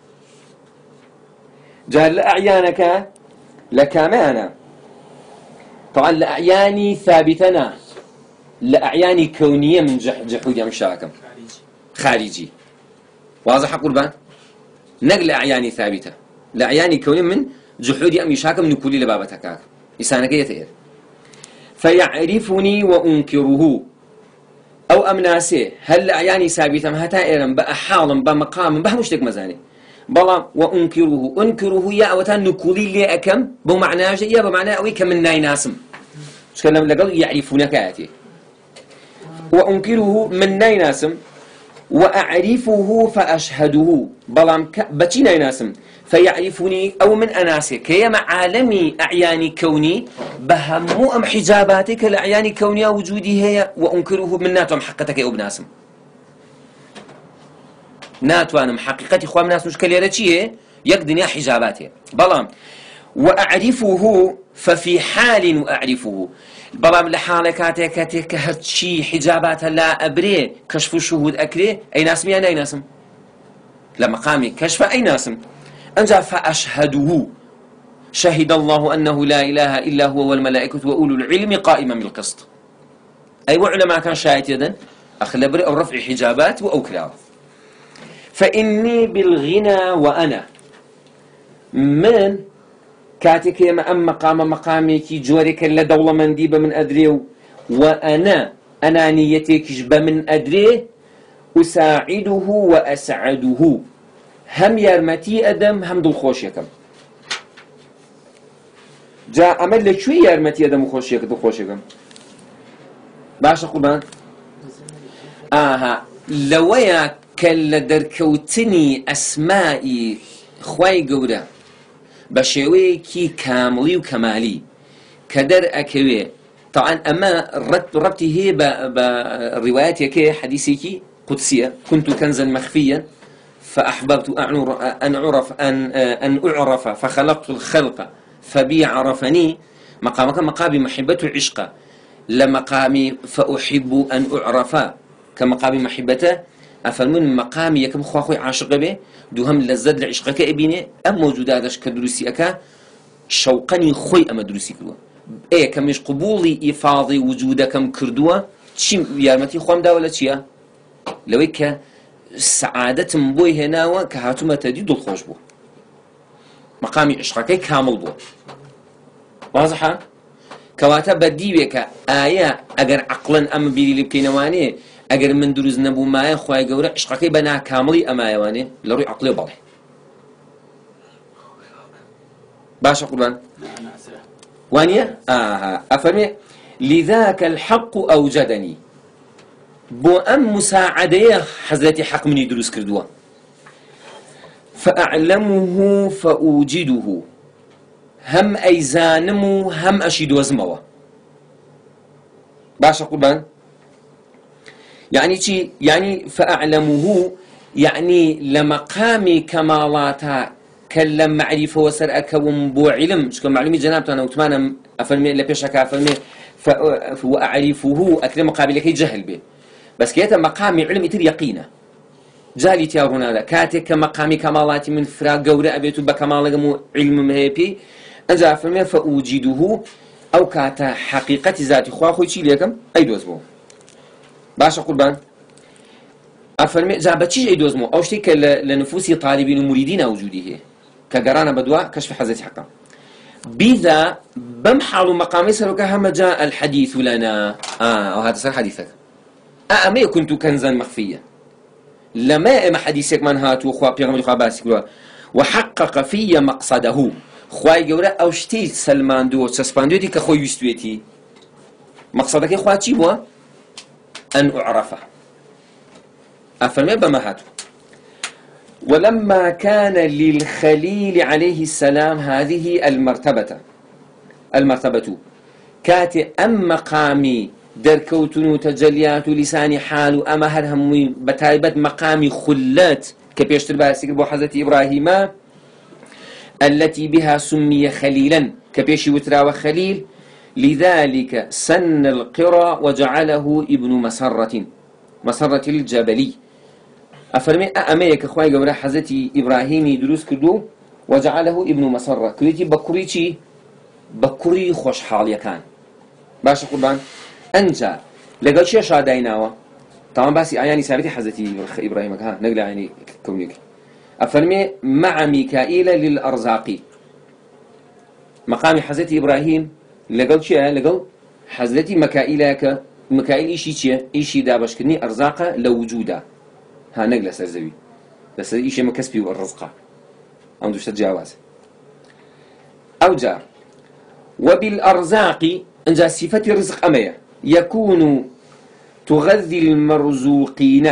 جهل أعيانك لكامانا طبعا لأعياني ثابتنا لأعياني كونية من جحود يا مشاكم خارجي واضح قربان نقل أعياني ثابتة لأعياني كونية من جحود يا مشاكم من كل لبابتك إنسانك يتئر فيعرفني وأنكره أو أمناسه هل أعياني ثابتة هتائرا بأحالا بمقام بهمشتك مزاني بلا وأنكره أنكره يا أوتان نكولي لي أكم بمعنى جيا بمعنى أوي كمن ناي ناسم شكلهم لقل يعرفونك آتي وأنكره من ناي ناسم وأعرفه فأشهده بلام بتي ناي ناسم فيعرفني أو من أناسي كيما عالمي أعياني كوني بهمو أم حجاباتك الأعياني كوني وجودي هي وأنكره من ناتهم حقتك يا ابناسم ناتوانم حقيقتي خوام ناس مشكلة لتشيه يقدني حجاباته بلام وأعرفه ففي حال وأعرفه بلام لحالكاتك كاتك هرشي حجابات لا أبري كشف الشهود أكري أي ناس ميان أي ناسم لمقامي كشف أي ناسم أنجا فأشهده شهد الله أنه لا إله إلا هو والملائكة وأولو العلم قائما بالقسط أي وعلماء كان شاهد يدا أخلبر أو رفع حجابات وأوكلاو فإني بالغنى وأنا من كاتك يما أم مقام مقامي كي جورك لدولة من ديبة من أدريو وأنا أنانيتك جب من أدريه أساعده وأسعده هم يرمتي أدم هم دل خوش يكم جاء أمل لك شوي يرمتي أدم وخوش يكم دل خوش يكم باش قربان آها لويا كلا دركوتني أسمائي خواي قورا بشوي كي كاملي وكمالي كدر أكوي طبعا أما ربطي هي بالروايات يكي حديثي قدسية كنت كنزا مخفيا فأحببت أن أعرف أن أن أعرف فخلقت الخلق فبي عرفني مقامك مقامي محبة العشق لمقامي فأحب أن أعرف كمقامي محبته أفرمون مقامي يكم خواخوي عاشق به دوهم لذت لعشقك ابيني أم موجوداتش كدروسي أكا شوقني خوي أما دروسي كدوا إيه كمش قبولي إفاضي وجودكم كردوا تشي يارمتي خوام دا ولا تشيا لويك سعادة بوي هنا وكهاتما تديد الخوش بو مقامي عشقك كامل بو واضحة كواتا بديبك آية أجر عقلا أم بيلي لبكينواني أجر من دروز نبو ماي خواي جورا عشقك بنا كاملي أما يواني لروي عقلي بالي باش قربان وانيا آه أفرمي لذاك الحق أوجدني بو أم مساعدة حضرتي حق مني دروس كردوا فأعلمه فأوجده هم أيزانم هم أشي دوزموا باشا قربان يعني شي يعني فأعلمه يعني لمقام كمالاتا كلم معرفة وسر أكوم بو علم شكو معلومي جنابتنا وتمانا أفرمي لبيشك أفرمي وأعرفه أكلم مقابل كي جهل به بس كيتا مقام علم يتر يقينه جالي تيارون هذا كاتك مقام كمالات من فراق قورة أبيتو بكمال علم مهيبي أنجا أفرمي فأوجده أو كاتا حقيقة ذاتي خواه خوي چي ليكم أي دوزمو باشا قربان أفرمي زابا چيش أي دوزمو أو شتيك لنفوس طالبين ومريدين وجوده كقرانا بدوا كشف حزة حقا بذا بمحل مقامي سلوك هم جاء الحديث لنا آه وهذا صار حديثك آه ما كنت كنزا مخفيا لما إما حديثك من هاتو خواه بيغمر خواه باسك وحقق في مقصده خواهي جورا أو شتي سلمان دو تسباندو دي كخوي يستويتي مقصدك خواه چي بوا أن أعرفه أفرمي بما هاتو ولما كان للخليل عليه السلام هذه المرتبة المرتبة كاتي أم مقامي دركوتن تجليات لسان حال أما هرهم بتايبت مقامي خلات كبيشتر باسك بو حضرة إبراهيم التي بها سمي خليلا كبيشي وترا وخليل لذلك سن القرى وجعله ابن مسرة مسرة الجبلي أفرمي أميك أخوائي قبل حضرة إبراهيم دروس كردو وجعله ابن مسرة كريتي بكريتي بكري خوش حاليا كان باش قربان أنجا لقد شيء شاديناوه طبعا بس يعني ثابت حضرة إبراهيم ها نقل يعني كونيك أفرمي مع ميكائيل للأرزاق مقام حضرة إبراهيم لقد شيء لقد حضرة مكائيلك مكائيل إيشي شيء إيشي دابش كني أرزاق لوجوده ها نقل سرزوي بس إيشي مكسبي والرزقة أم دوش تجاوز أو جاء وبالأرزاق أنجا صفة رزق أمية يكون تغذي المرزوقين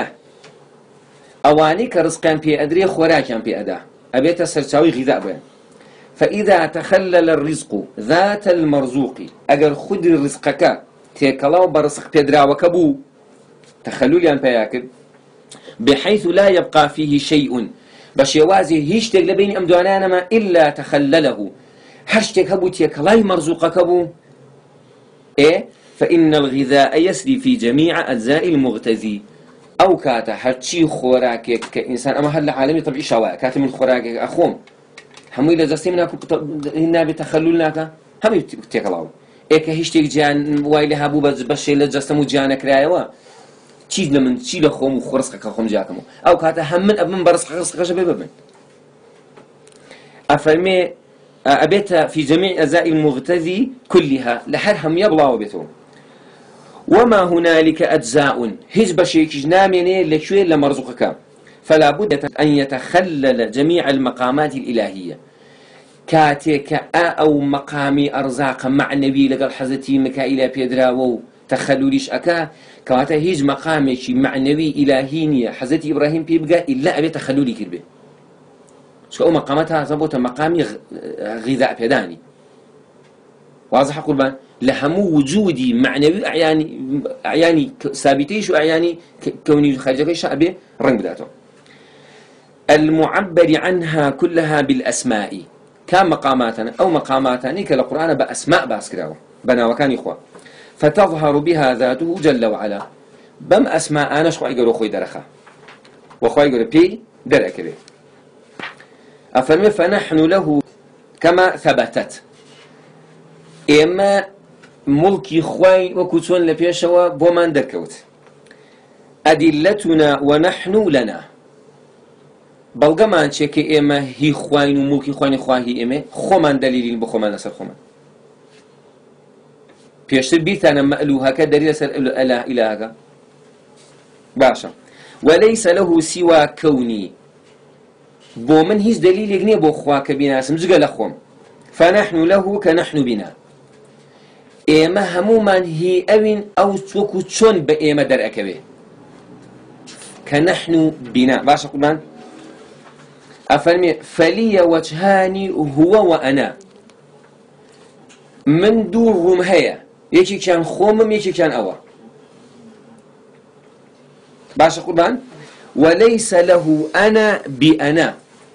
أواني كرزقان في أدري خوراكان في أدا أبيت سرچاوي غذاء بيان فإذا تخلل الرزق ذات المرزوق أجر خد رزقك تيكلاو برزق بيدرا وكبو تخلل يان بياكل بحيث لا يبقى فيه شيء باش يوازي هيشتك لبين أمدوانا ما إلا تخلله هشتك هبو تيكلاي مرزوقك بو إيه فإن الغذاء يسري في جميع أجزاء المغتذي أو كاتا هرشي خوراكك كإنسان أما هلا عالمي طبيعي شواء كاتا من خوراكك أخوم همو إلا جسي منها هنا بتخللناك هم بتيكلاو إيه كهشتك جان وايلي هابو بشي لجسمو جانك رايوا چیز لمن چی لخوم وخرسك خوم جاكمو أو كاتا هم من أبن برسك رسك شباب من أفرمي أبيت في جميع أجزاء المغتذي كلها لحرهم يبلاو بيتهم وما هنالك أجزاء هجب شيء جنامين لشوي لمرزقك فلا بد أن يتخلل جميع المقامات الإلهية كاتك أو مقامي أرزاق معنوي لقل حزتي مكائيل بيدراو تخلليش أكا كواتا هيج مقامي شي معنوي إلهينية حزتي إبراهيم بيبقى إلا أبي تخللي كربه شو مقاماتها زبوت مقامي غذاء بيداني واضح قربان لهمو وجودي معنوي أعياني أعياني ثابتيش وأعياني كوني خارجي شعبي رنگ بداته المعبر عنها كلها بالأسماء كان مقاماتنا أو مقاماتني كالقرآن بأسماء باسكراو بنا وكان إخوة فتظهر بها ذاته جل وعلا بم أسماء أنا شو يقولوا خوي درخا وخوي يقولوا بي درك به أفرمي فنحن له كما ثبتت إما ملكي خوي وكتون لبيشوا بومان دركوت أدلتنا ونحن لنا بلغمان شكي إما هي خوين وملكي خوين خواهي إما خومان دليل بخومان نسر خومان بيشتر بيتانا مألوها كدليل سر الأله إلهك باشا وليس له سوى كوني بو من هيز دليل يغني بو خواك بناس مزقى لخوم فنحن له كنحن بنا إما همومان هي أوين أو توكو تشون بإما در أكبه كنحن بنا باشا قلمان أفرمي فلي وجهاني هو وأنا من دور روم هيا يكي كان خومم يكي كان أوا باشا قربان وليس له أنا بأنا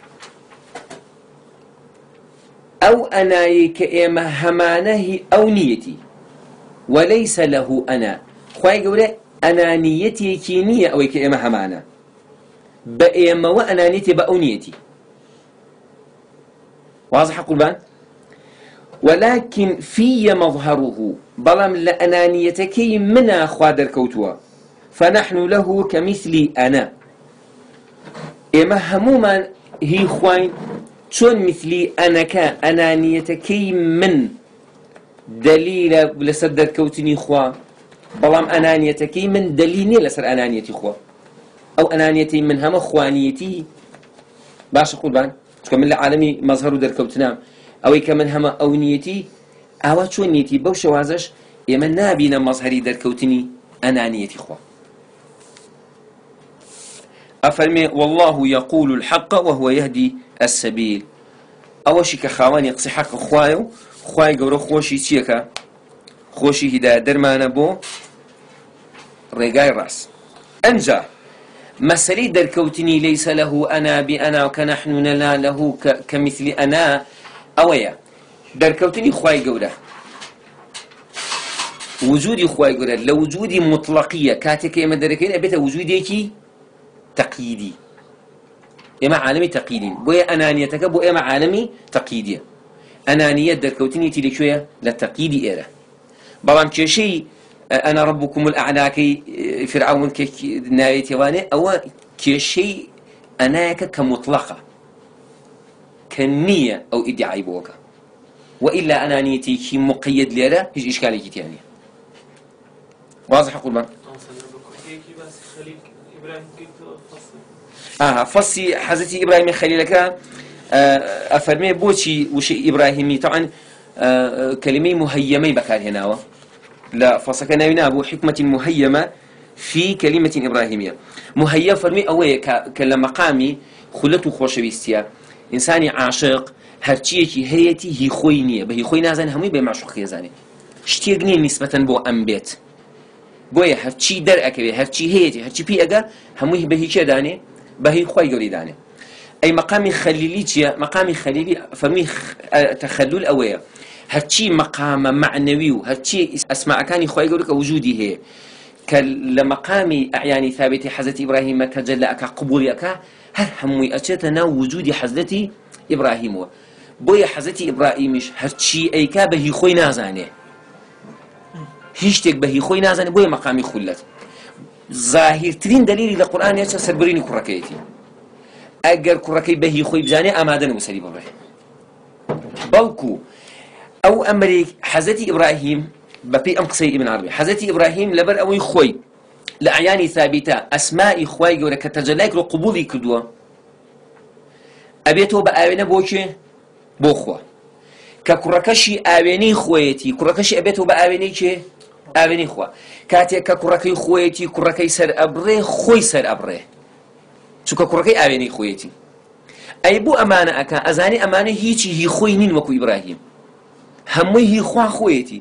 أو أنا كإما همانه أو نيتي وليس له أنا خواهي قوله أنا نيتي كينية أو كإما همانه بإما وأنا نيتي بأو نيتي واضح قربان ولكن في مظهره بلام لأنانيتك منا خوادر كوتوا فنحن له كمثل أنا إما هموما هي خوين شون مثلي أنا كان أنانيتك من دليل لسدر كوتني خوا بلام أنانيتك من دليل لسر أنانيتي خوا أو أنانيتي من هم خوانيتي باش قربان شكون من العالمي مظهر در كوتنا أو كمن هم أو نيتي أو شون نيتي بوش وازش يمن نابينا مظهري در كوتني أنانيتي خوا أفرمي والله يقول الحق وهو يهدي السبيل أوشي كخواني قصي حق خوايو خواي قورو خوشي تيكا خوشي هداية درمانا بو رقاي راس أنجا مسألة دركوتني ليس له أنا بأنا وكنحن لا له كمثل أنا أويا دركوتني خواي قورا وجودي خواي قورا لوجودي مطلقية كاتك يما دركين أبيت وجوديكي تقييدي إما عالمي تقييدين بويا أنانيتك بويا إما عالمي تقييدية أنانية دركوتني تلك شوية للتقييد إيرا بلام كشي أنا ربكم الأعلى كي فرعون كي نايتي واني أو كشي أناك كمطلقة كنية أو إدعاء بوكا وإلا أنانيتي كي مقيد ليرا هيج إشكالي كي تانية واضح قربان آه فصي حضرتي إبراهيم خليلك أفرمي بوشي وشي إبراهيمي طبعا آه كلمة مهيمة بكار هنا لا فصكنا هنا أبو حكمة مهيمة في كلمة إبراهيمية مهيم فرمي أوي كلمقامي خلته خوش بيستيا إنساني عاشق هرچيكي هيتي هي خوينية بهي خوي نازن همي بمعشوق يزاني شتيقني نسبة بو أمبيت بويا هرچي در أكبي هرچي هيتي هرچي بي أجا همي بهي كداني بهي خوي قولي داني أي مقامي خليليتيا مقامي خليلي فرمي تخلل أوي هرچی مقام معنوي وهرچی اسماء كان خوي يقولك وجودي هي كالمقام اعياني ثابت حضرت ابراهيم تجلى كقبولك هر همي اتتنا وجودي حضرت ابراهيم بويا حضرت ابراهيمش هرچی اي كا به خوي نازانه هيشتك به خوي نازانه بويا مقامي خلت ظاهر ترين دليل القران يا سربريني كركيتي اگر كركي به خوي بزانه امادن وسلي بره بلكو أو أمريك حزتي إبراهيم ببي أم قصي ابن عربي حزتي إبراهيم لبر أوي خوي لأعياني ثابتة أسماء خوي جورك تجلاك لقبولي كدوة أبيته بآوينة بوشي بوخوا ككركشي آويني خويتي كركشي أبيته بآويني شيء آويني خوا كاتي ككركي خويتي كركي سر أبره خوي سر أبره شو ككركي آويني خويتي أي بو أمانة أكا أزاني أمانة هيجي هي خوي نين وكو إبراهيم هموی هی خواه خویتی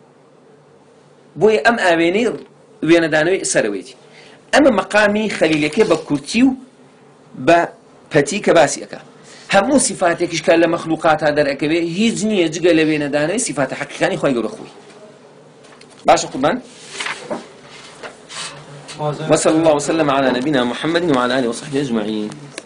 بوی ام آوینی وینا دانوی سرویتی اما مقامی خلیلکی با کرتیو با پتی کباسی اکا همو صفاتیکش که لمخلوقات در اکوی هیچ نیه جگه لوینا دانوی صفات حقیقانی خواه گرو خوی باشه قربان وصلى الله وسلم على نبينا محمد وعلى آله وصحبه أجمعين.